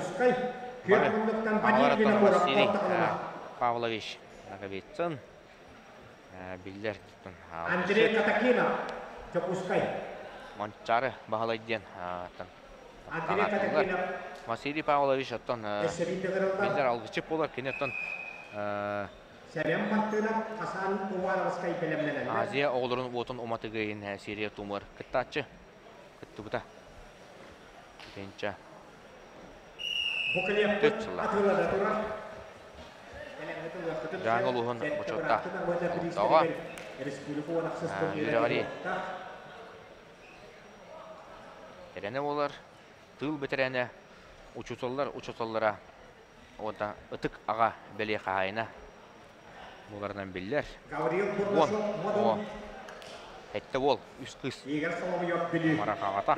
Павлович Павлович Наговицын. Билдер. Андрей Катакина Жакускай. Мончары бағалайден. Андрей Катакина. Василий Павлович оттан билдер алғычып болар. Кенеттен Азия оғылырын отын оматы ғайын серия тумар. Кіттатшы. Кітті бұта. Кенча. Төт жылла. Жаңыл ұғын ұчотта. Тауға. Үйрі ғари. Терені олар. Тыл бітірені. Учутоллар, учутоллара. Ода ұтық аға бәле қағайына. Бұларынан білдер. Он. О. Әтті ол. Үс қыз. Мара қағата.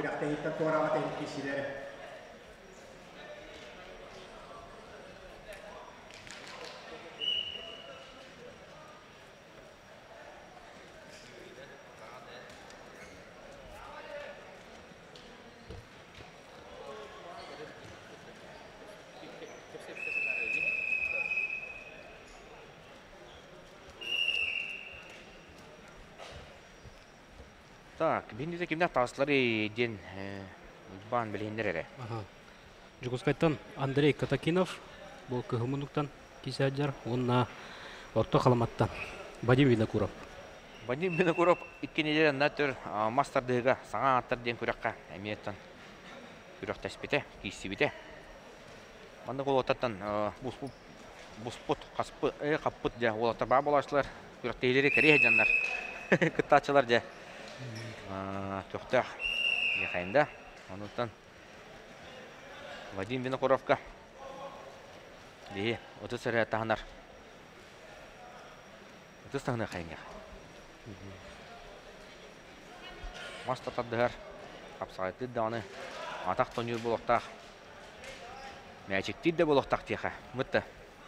Так, бендеде кимдер тағысылары ден бан білгендер әрі. Жукускайттан Андрей Катакинов, бұл кығымындықтан кесәджар, онна орта қаламаттан Вадим Винокуров. Вадим Винокуров иккенелері нәтір мастардыға саңа аттар ден көріққа әметтен көріқ тәспеті, кейсібеті. Манда қол отаттан бұспұт, қаппыт де олаттар ба болашылар, көріқ тейлері кәрі жандар, күттатшылар де. Тоқтақ еқайында. Онықтан Вадим Винокуровқа дейі отыз сәрі тағынар. Отыз тағыны қайынға. Мастатадығар қапсағайты дағыны атақ тонер болуқтақ. Мәчіктейді болуқтақ дейқа. Мұтты.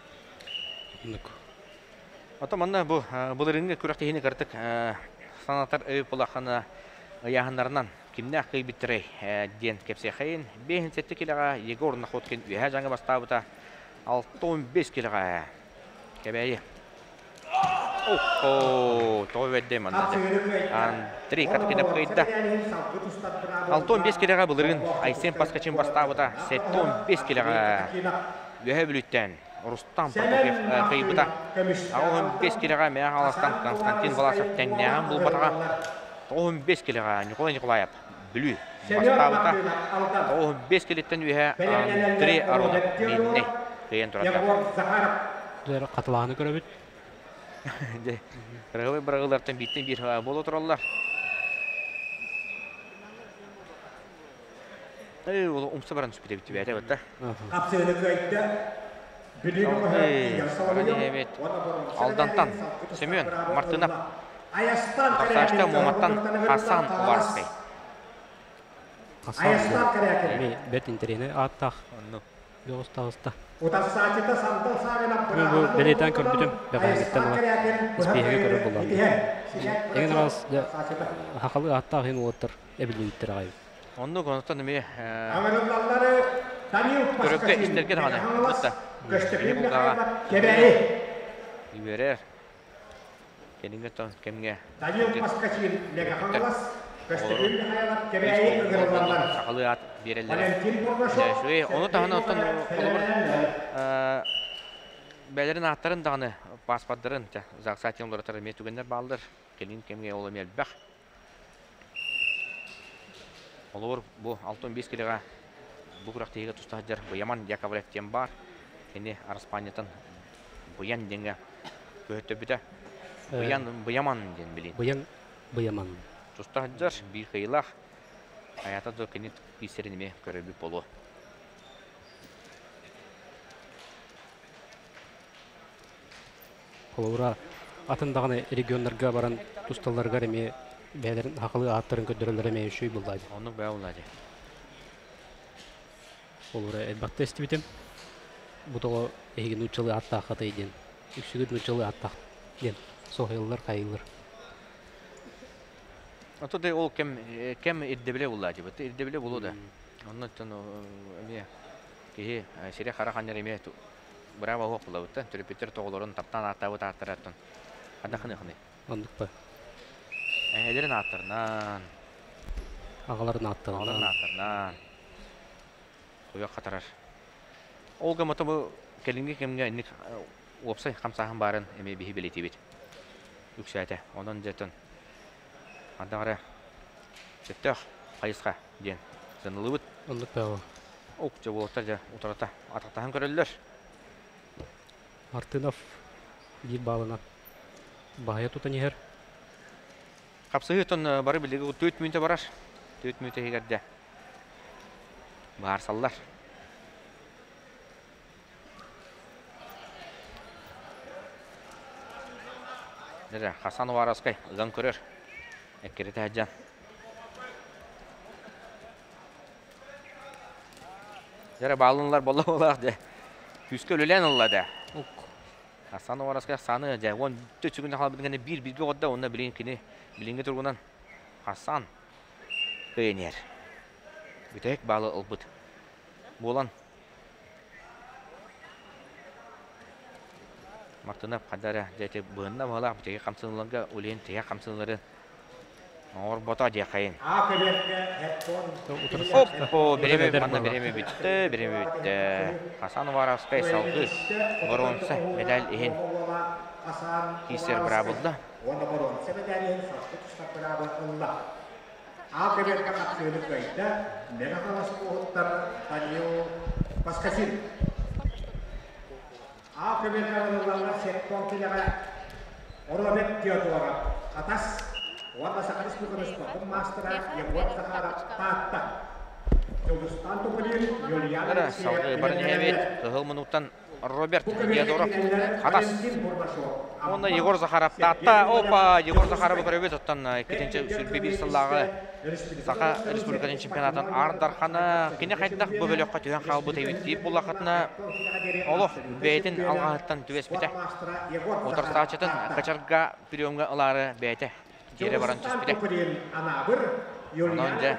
Ата манна бұл реңге көріқтейіні кірдік. Санатар өй бұлақаны ұяғындарынан кімнәқ қой біттірей ден кепсе қайын. бес сәтті келіға Егор Нахоткин үйә жаңы бастауыта алты он бес келіға кәбәйі. О, то ведем анда. Андрей каткидап кайда. алты он беш келеға бұлырын Айсен Паскачин бастабыда сетте он беш келеға өйе бүліттен Рустам Прокофьев кайбыда. он беш келеға мәң аластан Константин Волосов тәннәғын бұл батаға он беш келеға Николай Николаев бүлі бастабыда. он беш келеттен өйе Андрей Аронов менне кайын тұрады. Қатылағаны көрі бүт? Рығыбай бірағылардан биттен бір бол отыралар. Эй, ол умса баран түспеде бітті бәді бәді. Қапсыны көйтті. Эй, алдантан Семен Мартынап. Тақсашта Моматтан Хасан Варской. Хасан бәт интерені аттақ. Беғыстағызда. Бұл бәлетен көрбітім. Бәғайгеттен олар. Іспейхеге көрі боланды. Еген раз хақалы аттақ ең олаттыр. Әбілі үттір ғайып. Онны конуктан неме көрөккө истерге даганы бутта. Били булгага иберер. Кенинге тон кемге. Сакалы ат берелер. Шуй, оны таганы оттон колбур бәлерин аттарын даганы паспорттарын, заксатиялары метүгендер балдыр. Келин кемге олы мелбак. Олар bu алты он беш келеға bu күрақтегі тұстағыдар Бұяман Яковлев тем бар. Кені Арыспанияттан Бұян денге көйті біді. Бұяман ден білейін. Бұян Бұяман. Тұстағыдар бір қиылақ. Аята да кені пейсерінеме көрі болу. Олаура атындағаны регионларға баран тұсталарға реме бәлерін хақылы аттарын көдірілері мәй үшүй бұлдайды. Оны бәй ұлады. Олаура әлбақта әсті бітім. Бұтығы әйген ұчылы аттақ қаты еден. Үксігіт ұчылы аттақ ден. Соғайлар, қайылар. Отыды ол кем ирдебіле ұлады. Бұты ирдебіле бұлу да. Оның үттін кейі сире қара қанер еме бұраба оқ бұла бұты. Түріпеттер тоғыларын таптан аттауы тақтыраттын. Қадақыны қыны? Ондық ба? Әйелерін аттырынан. Ағаларын аттырынан. Ағаларын аттырынан. Қойақ қатарар. Олға мұты бұл келінге кемге інік опсай қамсағын барын әме бейі білеті бет. Үксәті. Онын жетін. Андағары жеттіғ қайысқа ден. Зынылы бұд. Ондық бәуі. Оқ жа болықтар жа отырата атақтағын көрілдер. Мартынов бір балына бағая тұтан егер. Қапсығы тұн бары білігі төрт минуты барар. төрт минуты егерде. Бағар саллар. Дәрі, Хасанов Араскай, ұзан көрер. Әккереті әджан. Дәрі, балынлар болы олақ де. Күскі өлілен ұлла де. Хасанов Араскай саны де. Он төт сүгінде қала білгені бір-бірге қодда. Онда білген кені. Білінге тұрғынан Хасан көйенер. Бүтәк балы ұлбыт. Болан. Мартынап қадары жәте бұғынна бағалақ бүтәке қамсынылыңға өлен тәе қамсынылары Ор бота де қайын. Оппо, береме бітті, береме бітті, береме бітті. Хасанов Араскай салғы бұрынсы медаль ехен кейсер бұра бұлды. Onda boron sebedeni saklı tuşta beraber Allah. Akıbet kakak sığınık kayıtta nega kalas kuhuttar tanyo paskasin. Akıbet kakak sekton kilaga orobet diyotora atas wanda sakaris bukanus pakum mastera yang buat sakara tata. Jogustan tu pedil Yuliana. Ada salғы barın hemет тұғыл мұнуқтан Роберт Диадоров хатас. Оны Егор Захаров татта. Опа, Егор Захаров көрөбет оттан кетенче сүрбе бир сыллағы Сақа республиканың чемпионатын Ардарханы кене қайтындақ бұл бөліққа түйен қалбы тәйбет дейіп бұл лақытына олық бәйтін алғағыттан түвес беті. Отырстағычатын қачарға приемға ұлары бәйті тері баран түс беті. Онын жа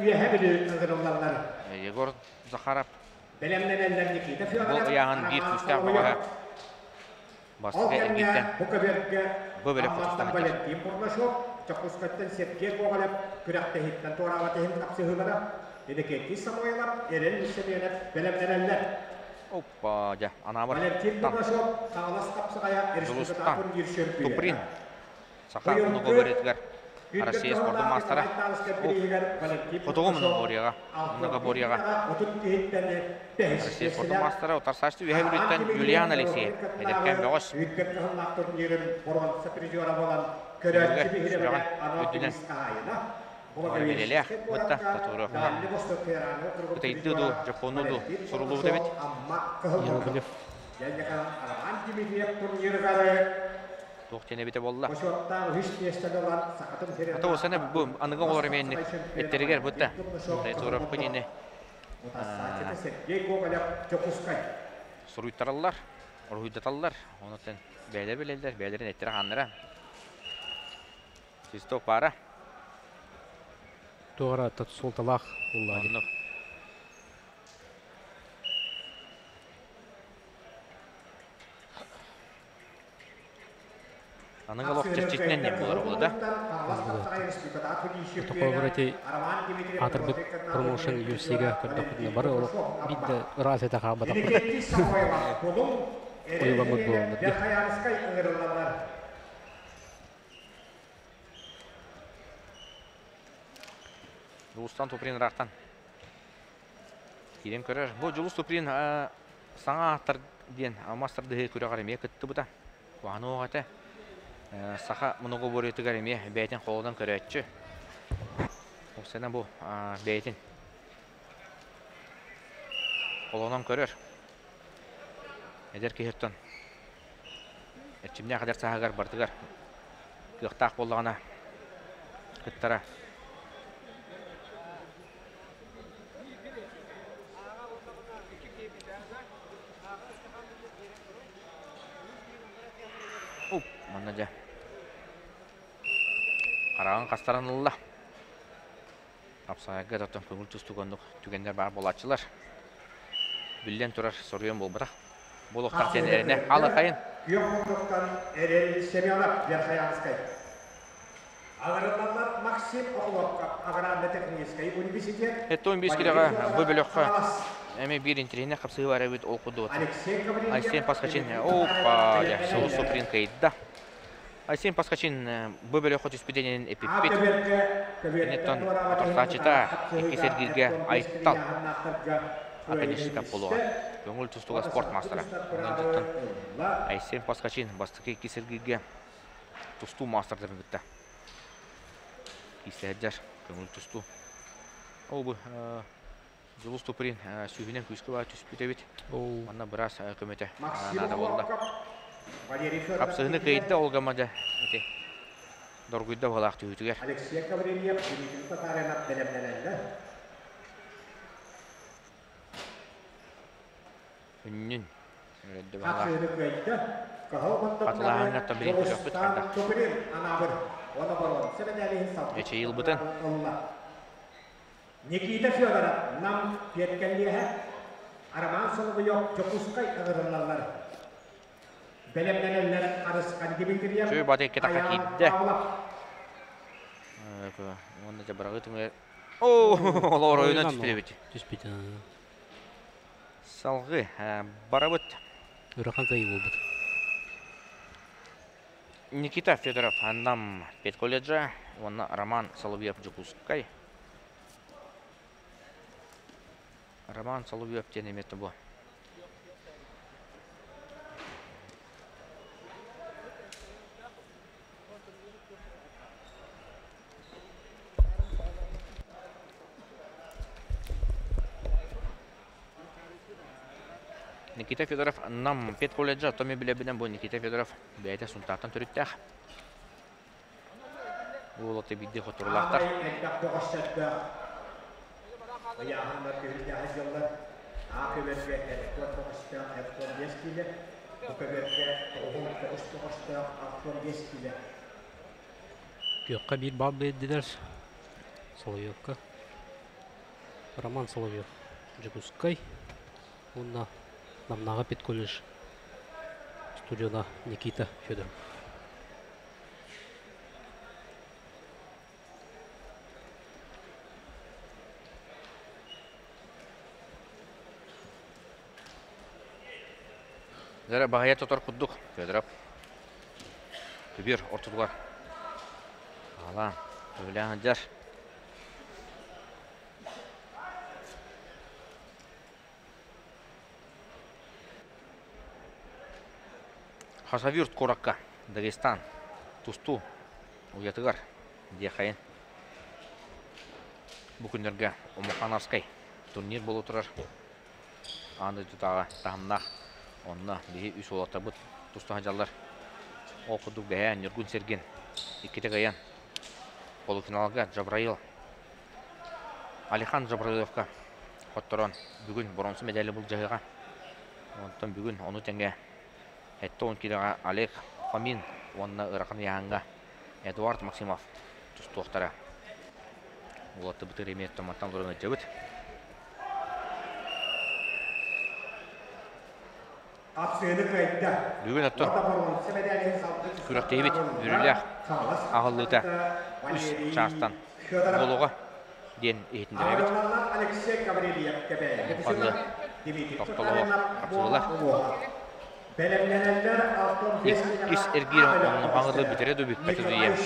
Егор Захаров бұл ұяғын бір күстәк бағаға Бастыга элгиттен Букаберге бу бөлөк Аммастан фотостан балеттин Бурнашов, Чакускаттан Сергей Гоголев, Күрәктәһиттән Торава Техин Капсыгылара, Эдекети Самойлов, Эрен Мишеленеп, Белемнереллер. Опа, жа, анамыр. Валентин Бурнашов, Саңалас Капсыгая, Республикада турнир чемпионы. Туприн. Саха муну гоберетгер. Россия спорты мастера. Фотого муну борияга. Муну борияга. Россия спорты мастера. Утарсашты үйе бүріттен Юлиан Алексей. Эдеркен бөғыс. Белелер, бұтта, татуыры. Бұта идді ду, жапону ду, сұрулу да бет. Яроглев. Тоқтене бете болла. Ата осаны бұл анығы олар еменік еттерігер бұтта. Татуыры бұнені сұруйттаралар, ұрғыйдаталар. Онытын бәлер-бәлелер, бәлерін еттері қандыра. Систок бара. Тугара тат солталах уллари. Аныга лох чечтенен не булар булда. Такой вроде Атырбек промоушен ю эф си-га кырдакны бары ол бидде раз это хабата. Ойламык болду. Julustan Tuprin raqtan. Kirem көрер. Бұл Julus Tuprin саңа аттар ден мастарды көрі қареме күтті бұта. Вағаны оғаты. Сақа мұнығы бөреті қареме бәйтін қолыдан көрі әтші. Осыдан бұл бәйтін. Қолыдан көрер. Әдер кейттен. Әтшімне қадар сағығар бардығар. Күқтақ болдағына күттара. Оп, мана жа. Қараған қастаран ұлла. Апсағайға даттан көңіл түстігіндік түгендер бар болатшылар. Бүлден тұрар сұрыйын бол бұрақ. Бұл оқтар тенеріне алы қайын. Күйоқтықтан әрел семиялап Верхаянскай. Ағырыларлар Максим Оқыловқа Ағыранды техническай университет. Әтті он бес кереға бұл бөліққа әме бір интеріне қапсығы бар әбет ол құды өті. Айсен Пасқачин, опа, сол соприн қайдда. Айсен Пасқачин бұл бөліққа түспеденен әпеппет. Кенеттен отырсачыта екі сергерге айттал. Акадешіка болуға. Көңіл тұстуға спорт мастера. Айсен Пасқачин бастықы екі сергерге тұсту мастерді бітті. Кесәджар, көңіл тұсту. Ол бұл Julus Tuprin sүйінен көзгі бар түспет өбет. Онна біраз көметі нада болды. Қапсығыны қайытта олғамады. Доргүйді болақ түйітігер. Алексей Каврилев, Дмитрий Татаринов, Белемнерелді. Үннін. Үреді болақ. Қапсығыны қайытта. Қатылағын аттан бірін көз өкпет қанда. Туприн, анабыр. Оны болуын. Сәләнәліғін салды. Ече ел бұтын. Никита Федоров нам петкенлиге Арман солығы yok Чокускай ығырылалар. Белемненелер қарысқан Дмитриев. Сөй баты екі таққа кейді. Оны да бірағы түңер. Ооо, олар ойынан түспеді беті. Түспеді. Салғы, бара бұт. Үрақан қайы болды. Никита Федоров нам петколледжа. Оны Роман Соловьев Чокускай. Роман Соловьев тен еметті бұл. Никита Федоров нам пет колледжа, томи білебінен бұл Никита Федоров бәйті сұнтақтан түріттәқ. Бұл оты бидді құтырылақтар. Ayağında köyünde hacılar, akıbette elektor toğuşta, elektor yeskiyle, akıbette toğum toğuş toğuşta, elektor yeskiyle. Gökka bir bal dediler. Соловьевка. Роман Соловьев. Джекускай. Онна намнага пет колледж. студияда Никита Федоров. Зара бағая тұтар құддық, Федоров. Күбір, ортылғар. Ала, өләң жар. Хасавюрт Коракка, Дагестан, Тусту, Уятыгар, Дияқайын. Бүкіндерге Омухановскай турнир болу тұрар. Анды тұтаға тағымнақ. Онна бейі үс олатта бұд Тусту ханжалар. Оқыдық бәйән Нұргүн Серген. Иккеті ғаян. Полуфиналға Джабраил. Алихан Джабраиловқа. Хоттырон бүгін бронсы медалі бұл жағыға. Онтан бүгін оны тәңге. Әтті он килоға Олег Фомин. Онна ұрақын яғанға Эдуард Максимов. Тусту оқтара. Олатты бұтыр емет томаттан дұрын өтті бұд. Бүгін әтті күрәкті ебет үріліғ ағылыта үш шағыстан болуға ден ехетіндер ебет. Мұқанды тоқталуға қапсылылар. Ис әргер оның қаңырлы бітереді өбіп бәтізі ем.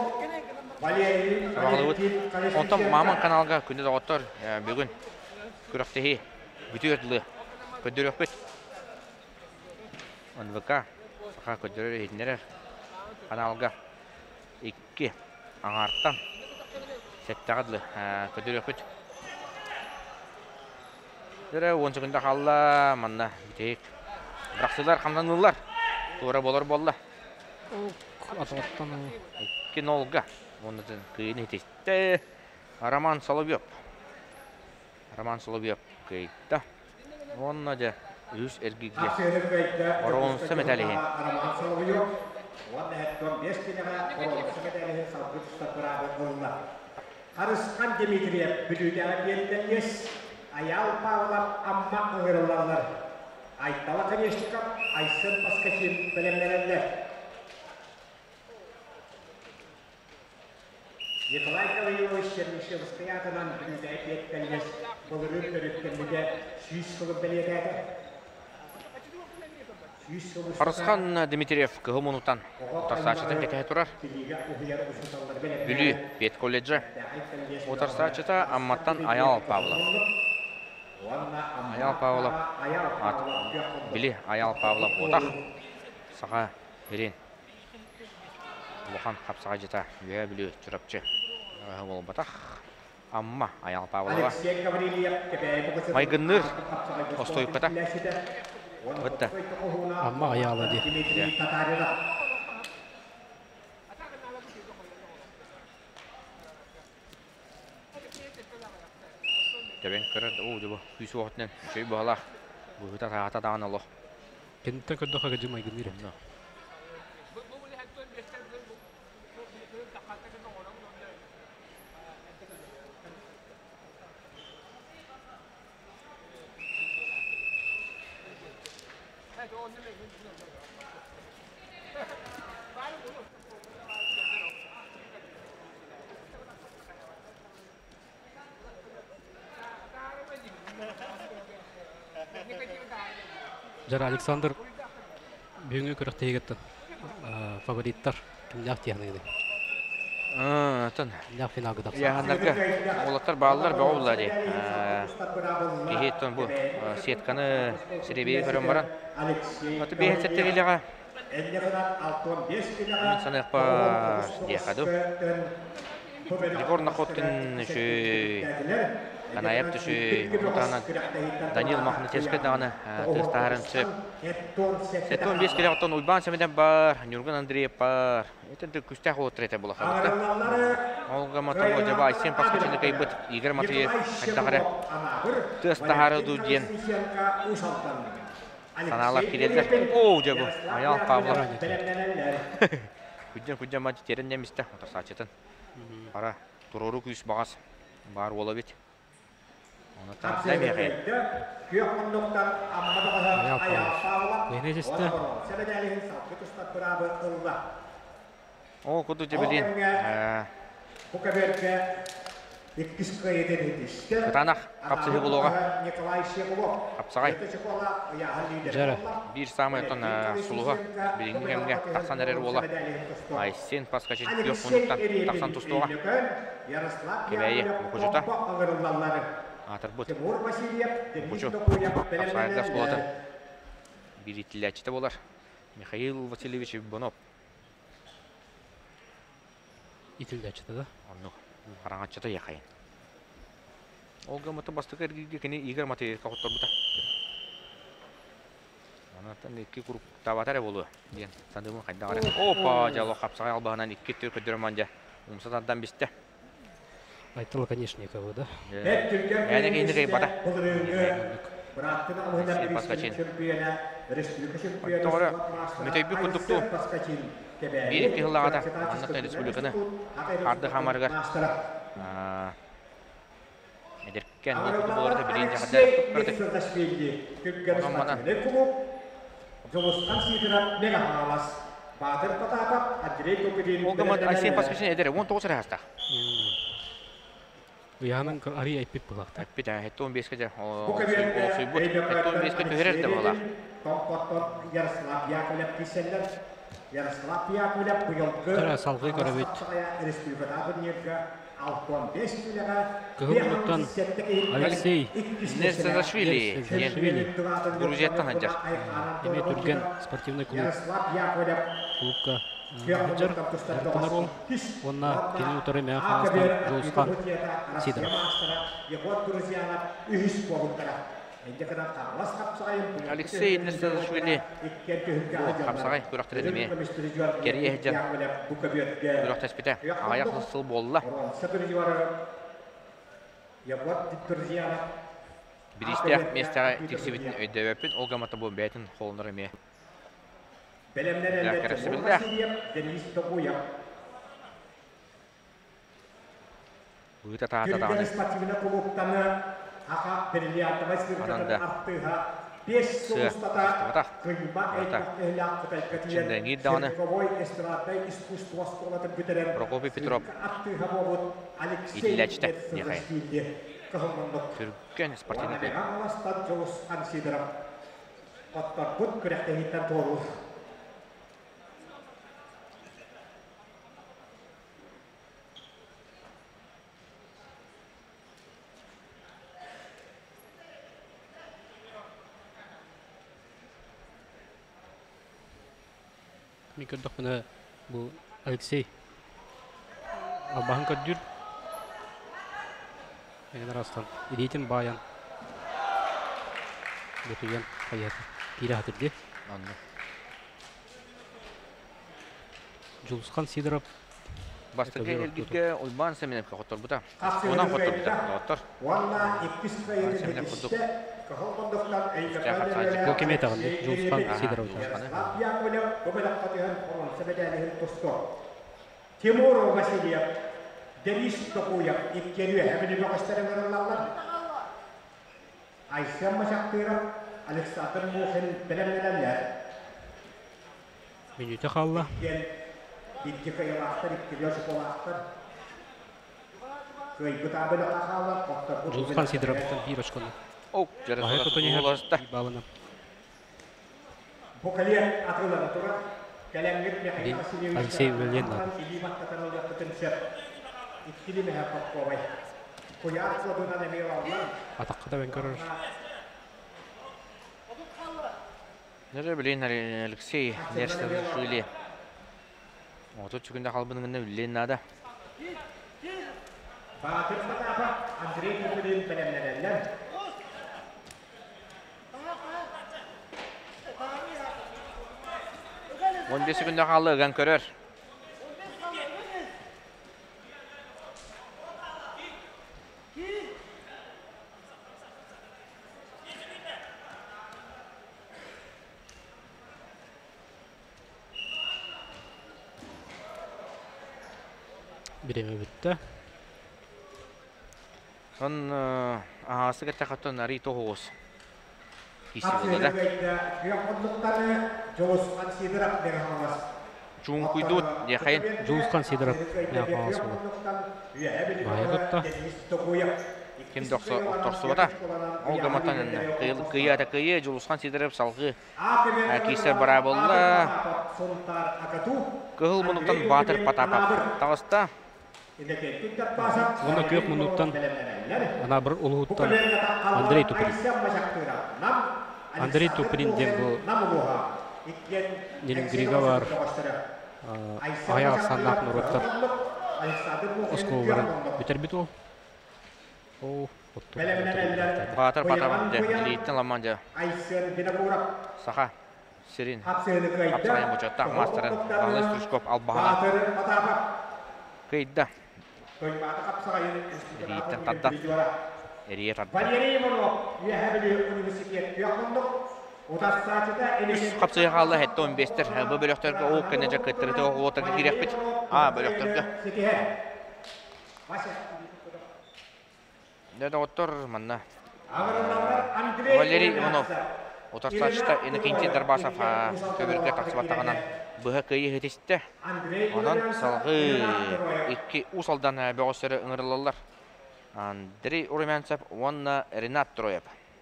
Онтан мамын каналға күнді дағыттар бүгін күрәкті бүті өрділі көддер өкпет. эн вэ ка саха көдөрөр ехетіндер каналға икки аңарттан сеттағыдлы көдөрөр өкпет. Дәрі он секунда қалла манна бітейік. Бірақсылар қамданылар. Тура болар болла. Икки нолға. Онытын күйін етесті. Роман Соловьев. Роман Соловьев кейтті. Онна да үз әргеге оронсы металіген. Қарысқан Дмитриев бүдүүдегі берден ес. Аял Павлов амма ұғырылалар. Айтала Конечников, Айсын Паскачин білімдерінде. Николай Гаврилович Чернышевский атынан бүдүүдегі берден ес. Бұлырын өріткенліге сүйіс қылып біледегі. Қарысқан Дмитриев кығымынуттан отарсачытын кетеге тұрар. Бүлі бет колледжі. Отарсачыта амматтан Аял Павлов. Аял Павлов ат. Білі Аял Павлов отақ. Саға берен. Бұқан қапсаға жета үйе білі жүрапчы. Ол батақ. Амма Аял Павлова. Майгынныр остойып қата. Бітті. Амма аялы де. Дәбен көрді, оу дебі күйсі уақытнен үшей бағалақ. Бұғыта тағата дағын алу. Кенттен көрді қаға жымай күнір. Жара Александр бүгінгі көріқті егеттін фавориттар кімдіғ тияғынығы. Тын. Кімдіғ финалғы дақсы. Яғанларға олаттар бағылар бағу бұлады. Кехеттен бұл сетканы сіребейі көрім баран. Оты бейін сәттегеліға. Мен санық ба дейқаду. Егор Находкин үші Канаеп түші Данил Махнатевский дағаны тұстағарын түсіп. Сәтті он бес келі ғаттан Уйбан Сәмеден бар, Нюрган Андреев бар. Өтінді күстәқ олыттыр еті бұл қағылды. Олға матығы жаба Айсен Паскачынды кайбыт Игорь Матвеев қайттағыры тұстағары ду ден. Саналап келелдер. Оу жабы, Аял Павлов. Күдден-күдден матчы терін неместі, отырсачытын. Бара турору күйіс бағас бар ола бет. Оны таңсына меғайын. Аял Павлов. Лейне Ресисте. Sebedelihin salkitusta bravo olla. О, куду жебелин. Bu seferki ikkis kıyıdır yetişti. Кытанах капсыһы булуга. Николай Щеглов. Капсагай. Ертечи кола яһал лидер. Жара. Бир самый тон сулуга. Билинги хемге таксан эрер бола. Айсен паскачын yok мунуктан таксан тустуга. Ярослав Кебейе, букужута. Агырыллалары. Атыр бут. Тимур Васильев. Букучу. Токуя. Капсагайда сулатын. Бир итилячите болар. Михаил Васильевич Бонов. Итилде ачты да. Онну хараңачыта яхайын. Олга мыты бастык эргиге кини игер маты кахоттор бута. Анатан эки курук табатаре болу. Ден сандымын кайда кара. Опа, жало капсагай албагынан икки төр көдөрөм анжа. Умсатардан бисте. Айтылы, конечно, екеуі да. Яны кейіндігі бата. Sen Paskacin. Toğru, mütebbi kunduktu. Birikti hıllağada anlatın Respublika'nı hardı hamargar. Ederken okudu bolarda birinci kadar gördük. Ondan Olgaman Aysen Paskacin ederi on dokuz hasta. Уяның ари айпип булакта. Айпит хетто он бес кеже. О суйбут. Хетто он бес кеже төрер де була. Ярослав Яковлев киселлер. Ярослав Яковлев быйылгы. Тара салгы көрөбүт. Республикада бирнерге алтын беш миллига. Кыгылыктан Алексей Нерсезашвили. Грузияттан анжар. Эме түрген спортивный клуб. Ярослав Яковлев Клубка Хаджар, Эрканарол, онна кені утары мәң қағыстан Жолысқан Сидоров. Алексей Нерсезашвили. Қапсағай көріқтір едіме. Керие хеджан. Көріқтір спиті. Ағаяқ сыл болла. Бірістіяқ местіға тексебетін өйді өпін. Олға мата бұл бәйтін қолыныр еме. Белемнерінде Тимур Васильев, Денис Токуя. Бұйта таға Түрген тағаны. спортивны клубтаны аға бриллиантовый сырғытын артыға бес соғыстата қима әйтмақ әлі аққытай кәтілер цирковой эстрадный искусство сколатын бүтерен Прокопий Петров. артыға болуд Алексей Итилячті, Нерсезашвили қығылмындық. Түрген спортивный клуб. Оламеған аластан Жолысқан Сидоров. Оттар бұд күрәқтен тору. Мен көрдік мұны бұл Алексей Албағын көрдір. Еген арастан Илейтін баян. Бөтіген қаяты. Пирі атырды. Жолысқан Сидоров. Бастығы елгітке ұлбан сәменеп қоттыр бұта. Онан қоттыр бұта. Қоттыр. Сәменеп қоттыр. Бұл кеме тағынды. Жолысқан Сидоров. Тимур Васильев, Денис Токуя, иккелі әміні бақыстарын ғырылалар. Айсен Машақтыров, Александр Мухин білімленелер. Минуты қалла. Икки қиылақтыр, икки lösі қолақтыр. Көйбіт абылы қақалар. Жолысқан Сидоровтан бір очконы. Оу, жарысылар боласыда. Бұқылия атылығы тұра. Алексей Валерьевич. Атаққа да бен көрір. Нері білейін Алексей Нерсезашвили. Оту чүкінде қалбыныңында білейін нада. Батыр Фатапа, Андрей Купилин білімнерелер. он бес күнде қалды ұған көрер. Біреме бітті. Сон ағасы кәтті қаттын әрі тоғыз. киси булда. Жуун куйдут яхайын. Жулусқан сидіріп, я қаласы бол. Байғытта. Кем доқса оқторсы бата. Ол гаматан кыйы ата кыйы жулусқан сидіріп салғы кисер бара болды. Кығыл мұнықтан батыр патапап тағыста. Оны көк мұнықтан ана бір ұлғыттан Андрей Туприн. Андрей Туприн дем бұл Нелін Грига бар. Аяқ сандақ нұрыттар. Оскол барын бітер бит ол. О, отты. Батыр патапап де, елейттен ламан Саха, Сирин. Апсайын бұчатта мастерін. Бағылы Стручков албаға. Күйді. Елейттен таддат. Ерие таддат. Қапсыға қалды әтті он бестер. Бұл бөліқтерге оқ кәне жақ көттірді оғылотығы керек бет. А, бөліқтерге. Дәді оттыр манна. Валерий Иванов. Отарсачта Иннокентий Дарбасов көбірге тақсыбаттағанан бұғы көйі хетесті. Онан салғы екі усалдан бөғісірі ұңырылылар. Андрей Урумянцев, онна Ренат Троев.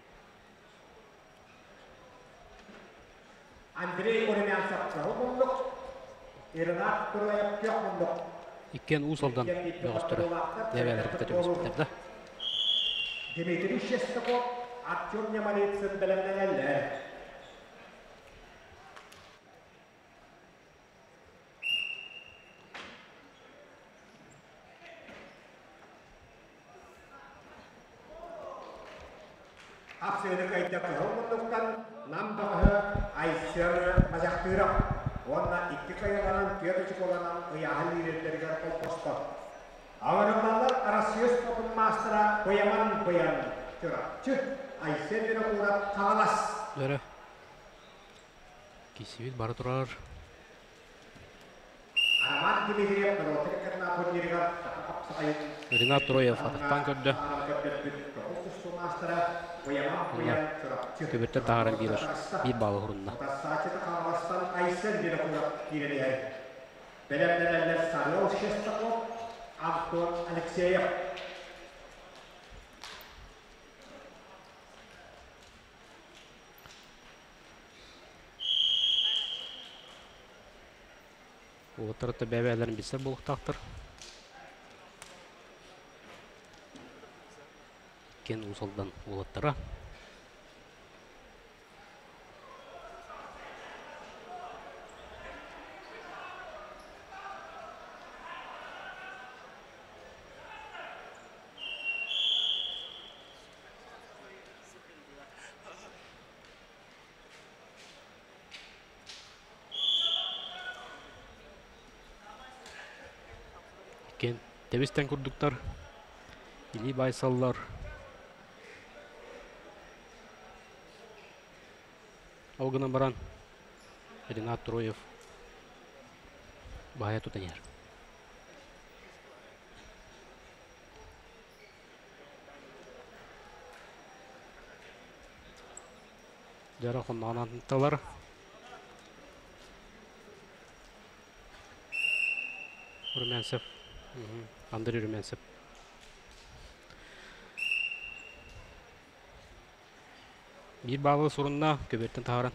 Андрей Урумянцев мұндық, Ренат Троев кек мұндық. Иккен усалдан бөғістірі дәвәлер бітті. Дмитрий Шестаков, Артем Немалецин білімнен әлі. Апсыйды қайта қығылмындықтан намдағы Айсер мазақтырап, онна ikki қайыланын төтөчік оланан ұяғын үйреттерге қолпосты. Ağırımlar arasıyız topun mastera koyaman koyan çırapçı Aysen bir uğrap kağalas. Dörü. Kisivit barı durar. Araman Dimitriyev Rotek karena berdirikan sayıp. Renat Troyev atıktan kördü. Köbürtte dağıran bilir. Bir balı hurunna. Saçıda kağalastan Aysen bir uğrap gireliyor. Belemlerler sarı Şestakov. Anton Alexeyev. Bu tarafta bebelerin bilse buluqtaqtır. Ken usaldan ulattıra. Ken tebisten kurduklar. İli baysallar. Olgana baran. Renat Troyev. Bahaya tutanyer. Jara kondan antalar. Urmensev. Andrei Urmensev. Bir bağlı sorunla köbertten taharan.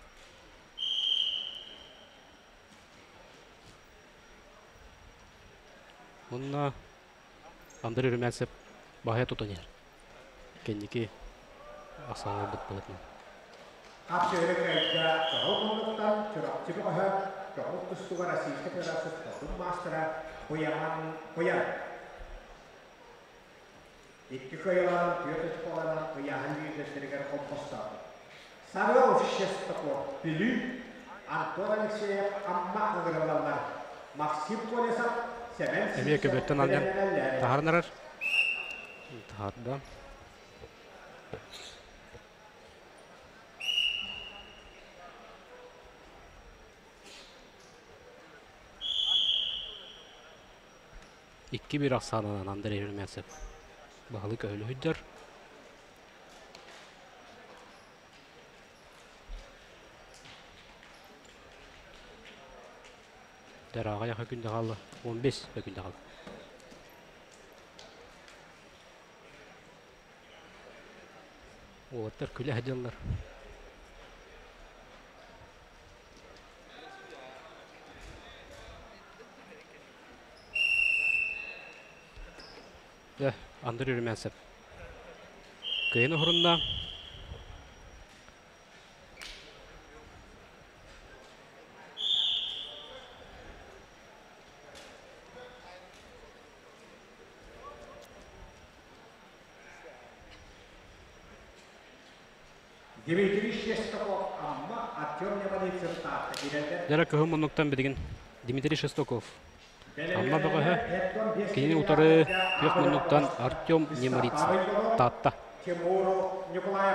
Bununla Andrei Urmensev bahaya tutanyer. Kendiki asalı dıkbalıkla. Kapsayla kayıtda kağılmanlıktan çırapçı bağı Kağılık kustuğa Rasiyska Federasyası Tadın Mastera Koyaman Koyan. İki koyalan Tüyötüçük olanan Koyahan Büyüdesterigen komposta. Sarıol Şestakov Bilü Anton Alexeyev Amma Ağırılanlar Maksim Kolesav Semen Emye köbertten algan taharan arar. Taharda. İki bir aksalanan Andrei Urmensev. Bağlı köylü hüccar. Daraga yaha günde kaldı. on beş günde kaldı. Oğutlar küle hacılar. De andır yürümensep. Kıyın uğrunda. Дмитрий Шестаков, amma Артем Леванидзе старта кирелде. Дара кыһым мунуктан бидигин Дмитрий Шестаков. Amma багаһы кини утары кыһ мунуктан Артем Немаридзе татта. Тимуру Николаев.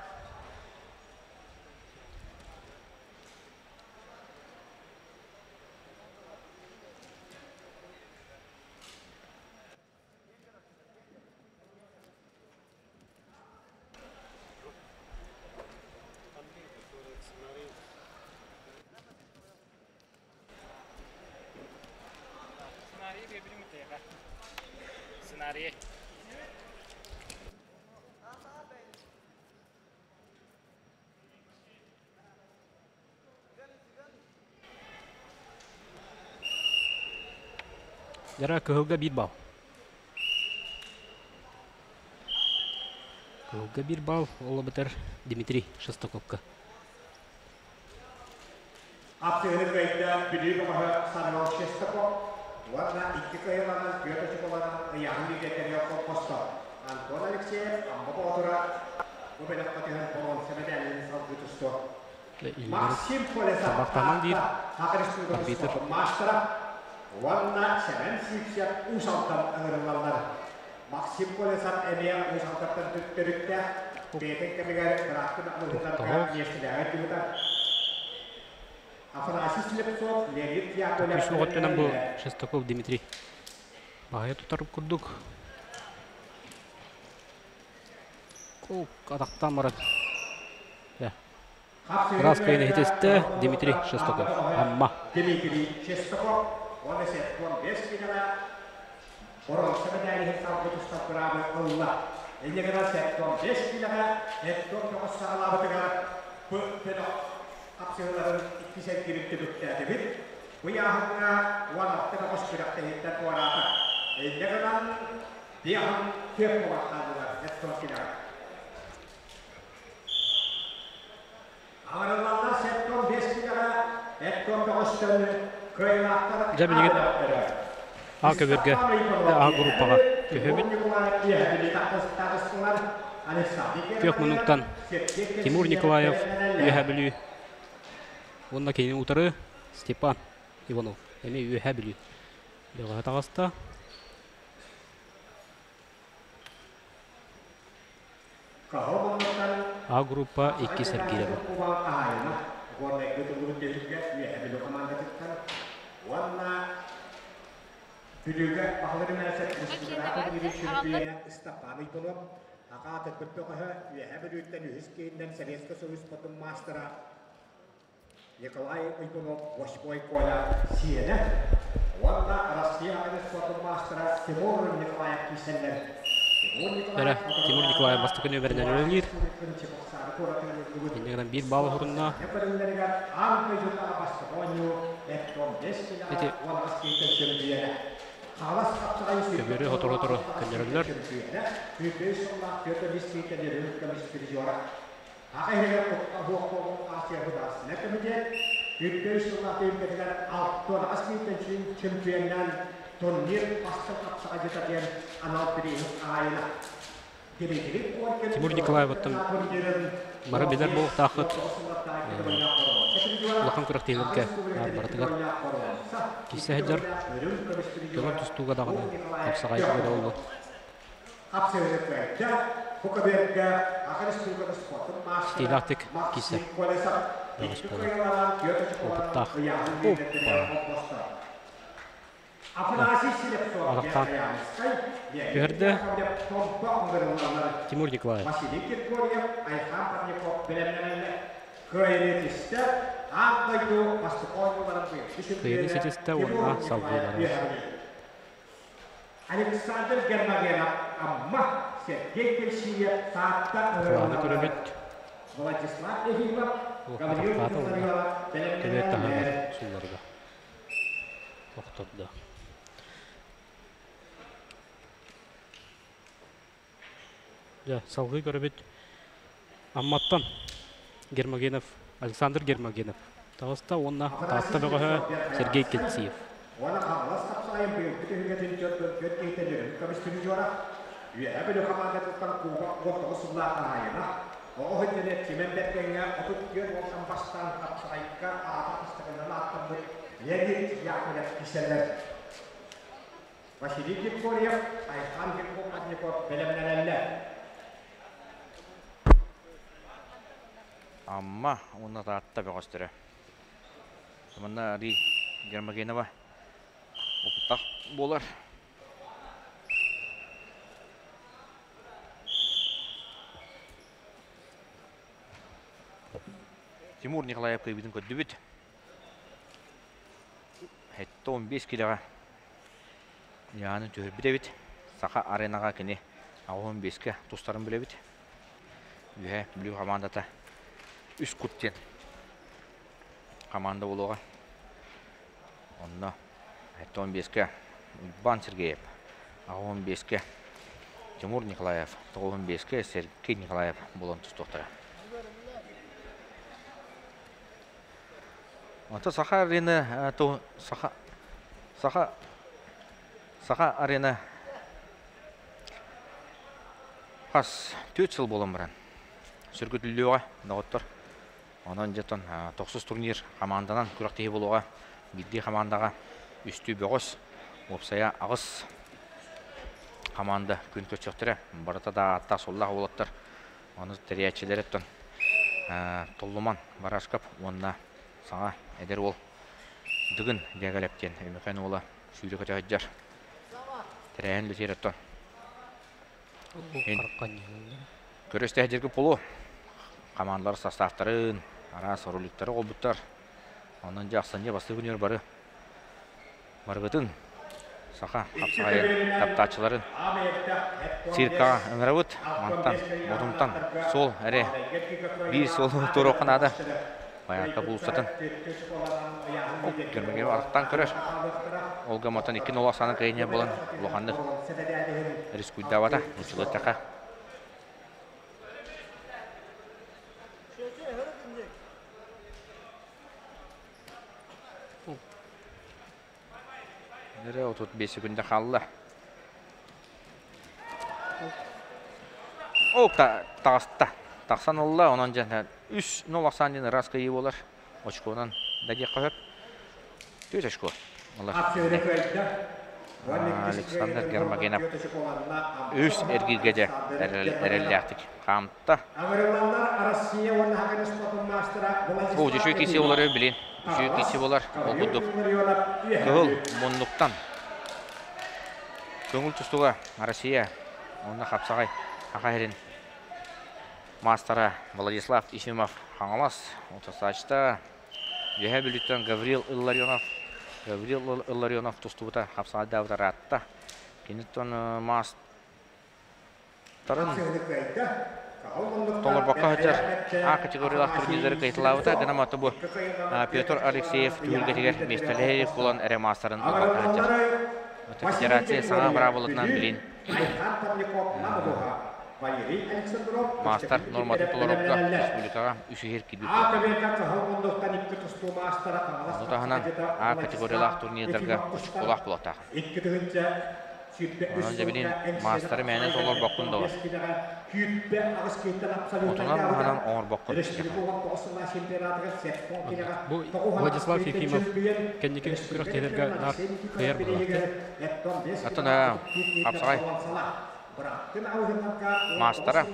Сценарий. Дара кыһылга бир бал. Кыһылга бир бал ол битер Дмитрий Шестаковка. Apsığını kayıtta büyük bağı sanıyor Şestakov. Varna iki kayılanan göğe çıkılanan yanı getiriyor komposta. Anton Alexeyev amma otura bu benim patihan koron semedelini salgıtıstı. Maksim Polesat Tabaktaman değil. Hakırıştırgıtıstı maçtara. Varna semen sipsiyat usaltan ağırlanlar. Maksim Polesat emeğe usaltan tüttürükte. Beytek kemiğer bıraktın ağırlanlar. Niyesiyle ayıtlıkta. Күш угаттан бу Шестаков Дмитрий. Бая тутарып курдук. Кол кадактан барат. Я. Раз кайны хитесте Дмитрий Шестаков. Амма. Дмитрий Шестаков. Он эсет он без финала. Орон сабадали хисап бутуста правы Алла. Элегара сет он без финала. Эт он тоқсала батыгар. Педо. Apsihularan ikisen kirikki tuttaa tevit. Kuyahanna walattena koskiratte hittan tuoraata. Elleganan diahan kiekkovattaanilla ettoskidara. Avarallalla setton vieskidara etton toqostan köylaattara. Jäbilgit A köberge A gruppaga köhöbit. Kök minuttan Тимур Николаев Юхабилю. Онна кейин утары Степан Иванов. Эми Юхабилю. Бега тагыста. А группа iki сәргиле бар. Büyüge ahları merset kısımda bir şirketiye istihdamı yapılıp hakat etbettoğu ve hebedütten yüzkeyinden Sovetski Soyuz patın mastera Nikolay Ivanov Voshboy kola siyene valla Rusya Soyuz patın mastera Timur Nikolayev kisenler Bera Timur Nikolayev bastıkını öberinden öğrenir. Yeniden bir bağlı hurunna. Eti Köbürü hotor hotoru könderdiler. Timur Николаев оттан бары бедер бол тахыт лахан күрәктейлерге баратыгар кисе хаҗар көмөр тустуга дагына капсагай да болду. Стилактик кисе. Опыттах. Алактан көрді Тимур Николаев. Kıyını seçiste onunla salgıları. Alexander Germagenov amma Sergey Kelsiyev saatta Kulağını körülüt. Vladislav Efimov O Gavril katakata oldu. Kuzlaryola Köbet tahalar sularga. Oqtopda. Ja, salgı körülüt. Ammattan Germagenov, Alexander Germagenov. Tağısta onunla taatta beğe Sergey Kelsiyev. Ona kalas kapsayın bir bütün hücretin çöktü kötü kabistiri jora. Üye böyle kamanda tutan kuba orta usulla ayına. O hücret kimen betkenge otup gör olsan baştan kapsayıkka ağa isteklerine attımdı. Yedi yakılet kişiler. Vasily Viktoryev, Ayhan Viktornikov belemlenenler. Amma onu da atta bir gösteri. Zamanla Ari Germagenova okutak bolar. Timur Nikolayev kıybidin köddü bit. Hette on beş kiloga. Yani törbi de bit. Saka arenaga kini on beşke dostlarım bile bit. Ühe blue komandata üst kutten komanda buluğa. Onunla hette on beşke Ban Sergeyev, on beşke Timur Nikolayev, on beşke Sergey Nikolayev bulan tustoqtara. Ата Саха арена то Саха Саха Саха арена хас төрт жыл боламыран. Сүргүтүлүүгө дагыттар. Анан жатан токсуз турнир команданан күрөктеги болууга бидди командага үстү бөгөс опсая агыс команда күн көчөктөрө барата да атта соллага болоттар. Аны терячилереттен Толлуман Барашкап онна саңа эдер бол дүгін дегелептен өмекен ола сүйрі көте өджар тәрәйін лөтереттен көресті әдергі полу командалар составтарын арас роликтары қолбыттар онан жақсанне басты күнер бары барғытын сақа қапсағайын таптачыларын циркаға өңірәуіт мантан бодумтан сол әрі бір сол тұр оқынады Баяққа бұлыстатын. Germagenov арықтан көрер. Олға матан екі нөл саны кәйіне болан ұлғанды. Рискуйдавада, ұшылы тақа. Нері отыз бес секунда қалды. Ол тағысты. Тақсан олла, онан жәнді үш нөл ақсан дені расқа ие болар. Очкодан дәде қойып. Төт очко. Александр Germagenov үш әргергеде әрелдәқтік қамтта. О, жүші кесе олары білен. Жүші кесе болар. Ол бұддық. Кығыл мұндықтан. Көңіл тұстуға Россия. Онына қапсағай. Ақайрын. Мастера Владислав Ефимов хаңалас. Отасачта Жеhe біліттен Гаврил Илларионов. Гаврил Илларионов тұстуыта қапсаға дәуді ратта. Кенеттен мастарын толыр баққа өтер. А категориялақ турнирдері қайтылауыта. Гынаматы бұл Петр Алексеев түгілгетегер Местелеев болан әрі мастарын ұлбаққа өтер. Федерация саңа бұра болытынан білін. Мастер норматын толорокка республикаға үшігер килбет. Нутағынан А категориялақ турнирдерге ұшқолақ болақтағы. Онан жабелин мастері мәне толор баққын да бар. Отынан мұғанан оңыр баққын. Бұл Владислав Ефимов кәннеке күріқтелерге нар қияр бұрлақты. Атын апсағай. Мастера.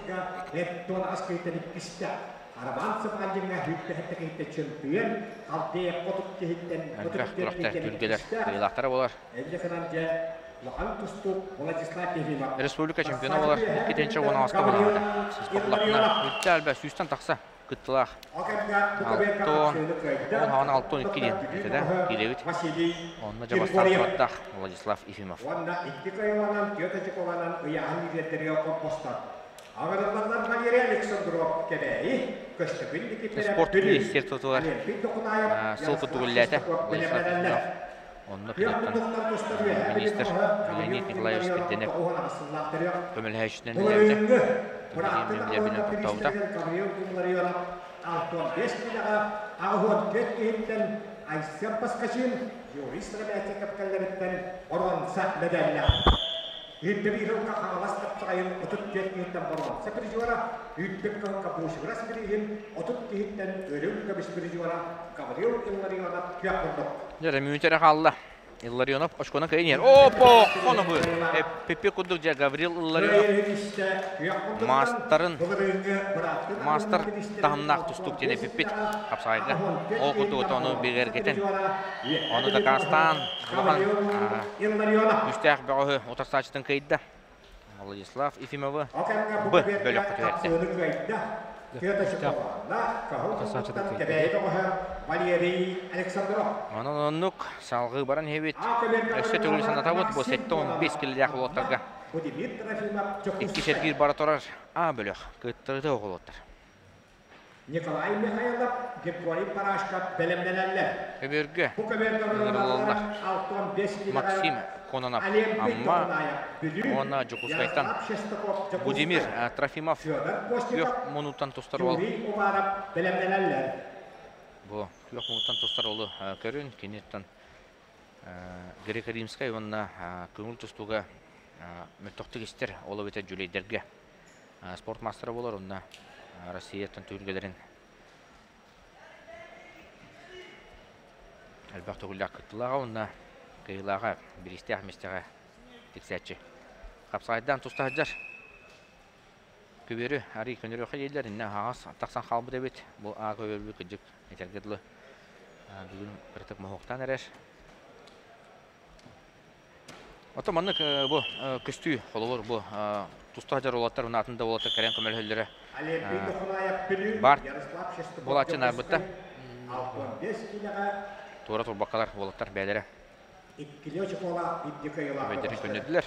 Әлбәқ құлақта түргелер қиылақтары болар. Республика чемпионы болар. Кетенші он ағасқа болағады. Сіз бұқылақына өтті әлбә сүйістен тақса. кыттылах. Алтон, ол хавана алтон икки ден. Этеда, килебит. Онна жабастан туаттах Владислав Ефимов. Спорт министерствотулар сыл футболлята Владислав Ефимов. Онна пилоттан министр Леонид Николаевич Петенев көмөлхәйшінен ләбді. Төмелейін ләбінен құттауыда. Алтон бес-кіліға ағуын көт-кейттен Айсен Паскашин юристры бәтекіп кәлдеріттен оранса медалля. Үйттіп үйрілка қағаластық сайын ұтып көт-кейттен оранса бір жуара, үйттіп қылқа бұшығырас бірейін ұтып кейттен өлім көбіс бір жуара, Гаврил Илларионов көк бұрдық. Жәрі мүнтері қалды. Илларионов ошкона кайнер. Опо! Қоны бұй! Пепе күдік жа Гаврил Илларионов. Мастарын. Мастер тағымнақ тұстық тене пепет. Қапсайға. Ол күдік оны бегер кетін. Оны да Казахстан. Күстәқ бәғі отырсачытын кайдда. Владислав Ефимовы. Б. Бөлік күтіверді. Валерий Александров. Анан оннук салгы баран хебет. Өсө төгүл санатабыт бу сетте он беш килдек болоттарга. Икки шергир бара турар. А бөлөк кыттырды оголоттар. Николай Михайлов, Геркулий Парашка, белемнелерлер. Көбөргө. Максим Кононов. Амма она Жукускайтан. Будимир Трофимов. Күйөк мунуттан тустар бол. Бу күйөк мунуттан тустар болу көрүн. Кенеттен Греко-Римская онна көңүл тустуга мөттөктүк истер олу бете жүлейдерге. Спорт мастера болор онна. Россияттан түйілгелерін әлбәқ түгілдәк күттіліға, онына қиылаға бірісті әхместіға тексәтші. Қапсайдан тұстағыджар. Көбері әрі көнері өқі елдер, инна ағас тақсан қалбы дәбет. Бұл аға көбері күджік етергеділі. Бүгін біртік мұхуқтан әрәш. Ота маннык бу көстүү хололор бу тустажар олаттар унатында олаттар керен көмөлһөллөрө бар болачын арбытта туура турбакалар олаттар бәдере бәдерин көнөдүлөр.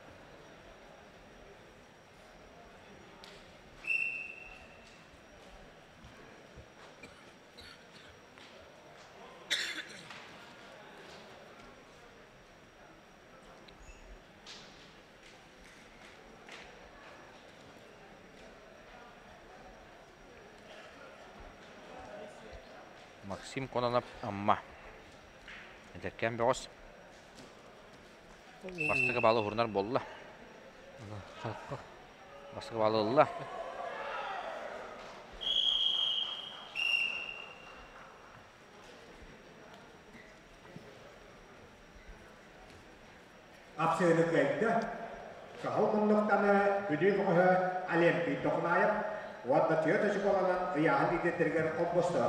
Максим Кононов амма. Эдеркен беғос. Бастығы балы ғұрнар болла. Бастығы балы ұлла. Апсыйны көйді. Қағыл мұндықтаны бүді ғығы Олимпий тоқынайып, уатты түйеті жүгіланан ұяғын едеттірген қоббосты.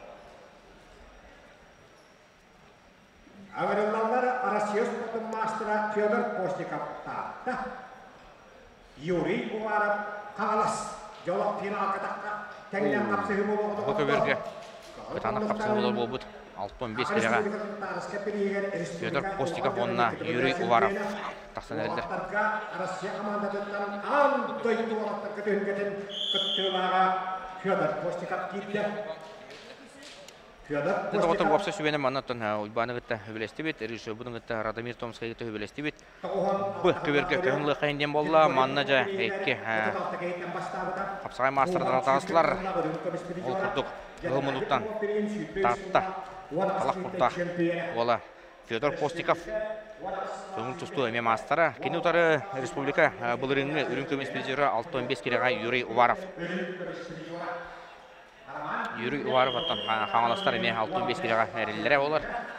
Аварилалар Россия спортын мастера Федор Постников таатта. Юрий Уваров қағалас. Жолық финал қатаққа тәңден қапсығы болуғыды. Бұл көберге бұтаны қапсығы болуы бұл бұд. алтын бес кереға Федор Постников онына Юрий Уваров тақсан әрілдер. Россия командадықтан андойды олақтар көтігін күттіліға Федор Постников кейді. Þetta otur vopsa süvene manattan uybаны гытта хөбелести бит, режиссер будун гытта Радомир Томскай гытта хөбелести бит. Бу көбөргө көңүлү кайынден болла, манна жа экки Капсагай мастердан атасылар. Ол курдук гылмынуттан татта талак курта. Ола Федор Постников көңүл тусту эме мастера. Кини утары республика булырыңы үрүн көмес призері алтын беш керега Юрий Уваров. Юрий Уваров аттан қаңаластар еме алтын беш кереға әрелері олар.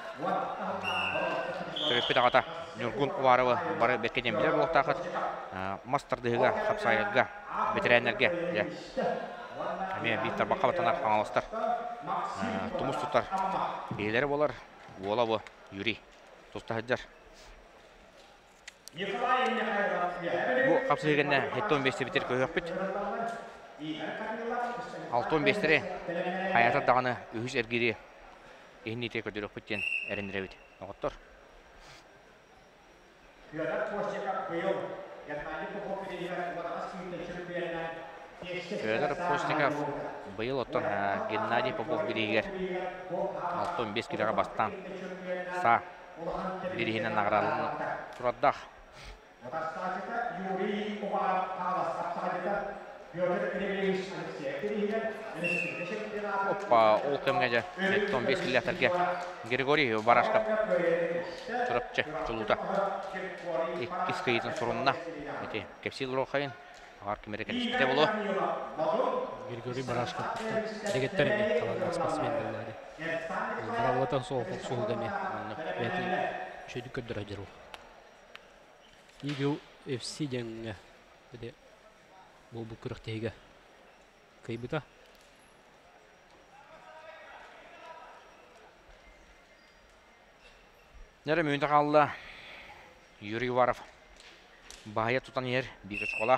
Төреппет ағата Нұргун Уваровы бары бәккеден білер болық тақыт. Мастердығыға, қапсайыға, ветеринерге. Әме биттар баққа батанар қаңаластар. Тұмыс тұттар бейлері болар. Ола бұл Юрий тұстағыджар. Бұл қапсайығында хетті он беште бітер көйек біт. Алтон бестері hayata dağını ühüz ergiri ehnite kötülük bitten erindirebit. Oğuttur. Федор Постников быйыл оттон Геннадий Попов биригер алтон бес килога бастан са биригинен наградылын тураддах. Опа, ол кемгеже он бес километрге Григорий Барашков турапчы жолута икки кыйытын сурунна эти кепсил рохайын агар кемерекен иште болу. Григорий Барашков дегеттермен калган спортсмен болду. Бравлата сол сол деме. Бети шөйдү көддөр ажыру. Игу эф си денге де бул бу кырыктеге кыйбыта. Нәре мүйінді қалды Юрий Варов бағая тұтан ер бейгі шқолақ.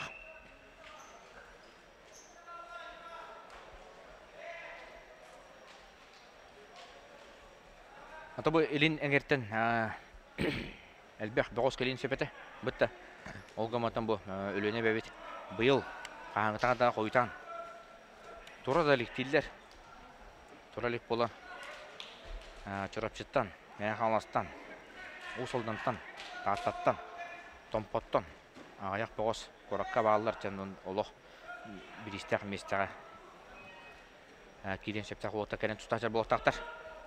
Ата бұл елін әңгерттен әлбәқ доғыз келін сөпеті бұтты. Олғаматтан бұл өліне бәбет бұйыл қағыңытаға да қойтан. Тұра да ліктейлер. Тұра лік болы чұрапчыттан, мәйқаластан. Усолдантан, тааттаттан, томпоттан, аяқ боғыз қораққа бағалар жәнін олық бірістіғ местіға кейден сөптіғ олықта кәрін тұстағыр болықтақтар.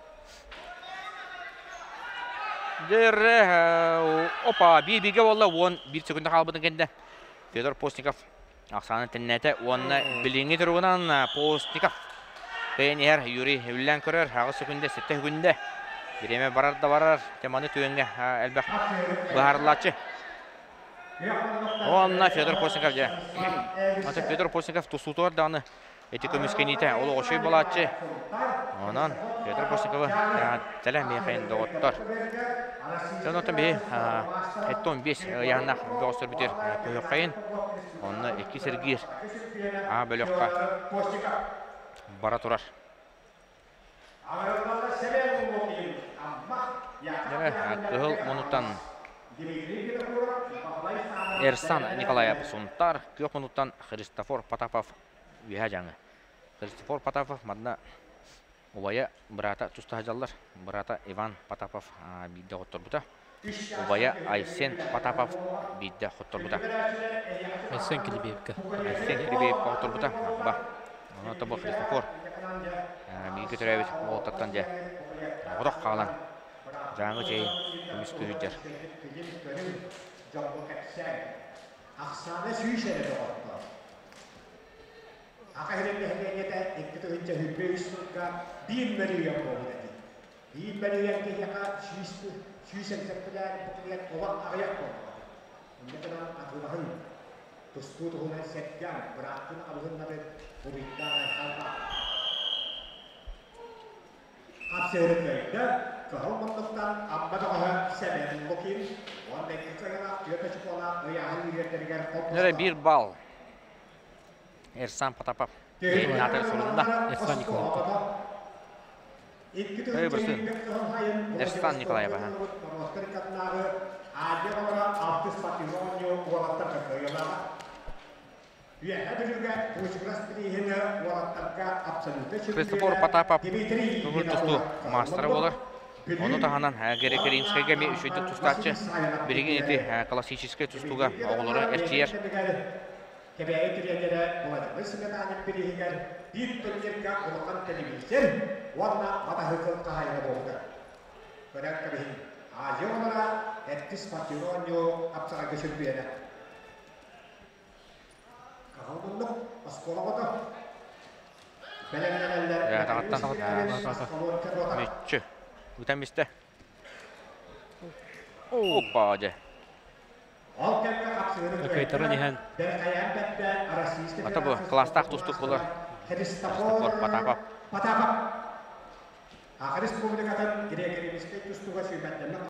Дәрі, опа, бір-бірге олы, он бір секунды қалбыдың кенді. Федор Постников, ақсаны тіннәті, оны біліңі тұрғынан Постников. Қайын ер, Юрий Үллән көрер, ағы секунды, сетті күнді. Биреме барар да барар, теманы түйенге әлбәқ бағарылатшы. Онна Федор Постников же. Аты Федор Постников тұсуты бар дағыны әті көміскенейті, олы ғошой балатшы. Онан Федор Постниковы тәлі мейқайын доғыттар. Сен отын бей, әтті он бес яғынақ бағыстыр бітер көйек қайын. Онны екі сәргер бөліққа бара тұрар. Кыгыл минуттан Эрсан Николаев Сунтар, кök минуттан Христофор Потапов үйә жаңы. Христофор Потапов мадна Убая брата тустахажаллар, брата Иван Потапов бидде хоттор бута. Убая Айсен Потапов бидде хоттор бута. Айсен Килибеевка. Айсен Килибеевка хоттор бута. Ба. Оны табы Христофор. Биги төрәбит болтаттан же. Одақ қалан. Жаңы жайын көміс көйдер. Ақсаны сүйшері доғатты. Ақайренде әкенеті екті үнче хүббейістіға бейін бәріуен болды. Бейін бәріуен кейеға сүйсен сәттілер бұқылет олақ ағаяқ болды. Үндетінен атылағын тұсту тұғынан сәттен бірақтың алғынлары бұбиттан айқалға. Қапсырын өйді, қығылмындықтан амбадығы сәбәнін бұқин, ондай күтігіға көпіші бола ұяғын үйердерген қопысы. Нөрі бір бал. Эрсан Потапов. Натер сұрында. Эрсан Николаев. Өй бірсін. Эрсан Николаев. Христофор Потапов бүгін тұсту мастері болар. Оны тағанан Герекеринскай кәме үшейді тұстатшы. Біреген еті классическай тұстуға оғылары әрчиер. Кебәйетірендері бұлады сіңетанып бірігер бір түндерге ұлған телевизор уанна матахықыл қағайны болды. Көрәк кәбейін ажы олара әттіс патионио апсаға көшірбейді. Қағылмындық асқолағыды. Бәлемден әлдер... Ә, тағаттан тағаттан. Метчі. Үтен бесті. Опа, же. Кайтаран иһән. Ата бу класстах тустук булар. Христофор Потапов. Потапов. Республикадан Грекия республикасы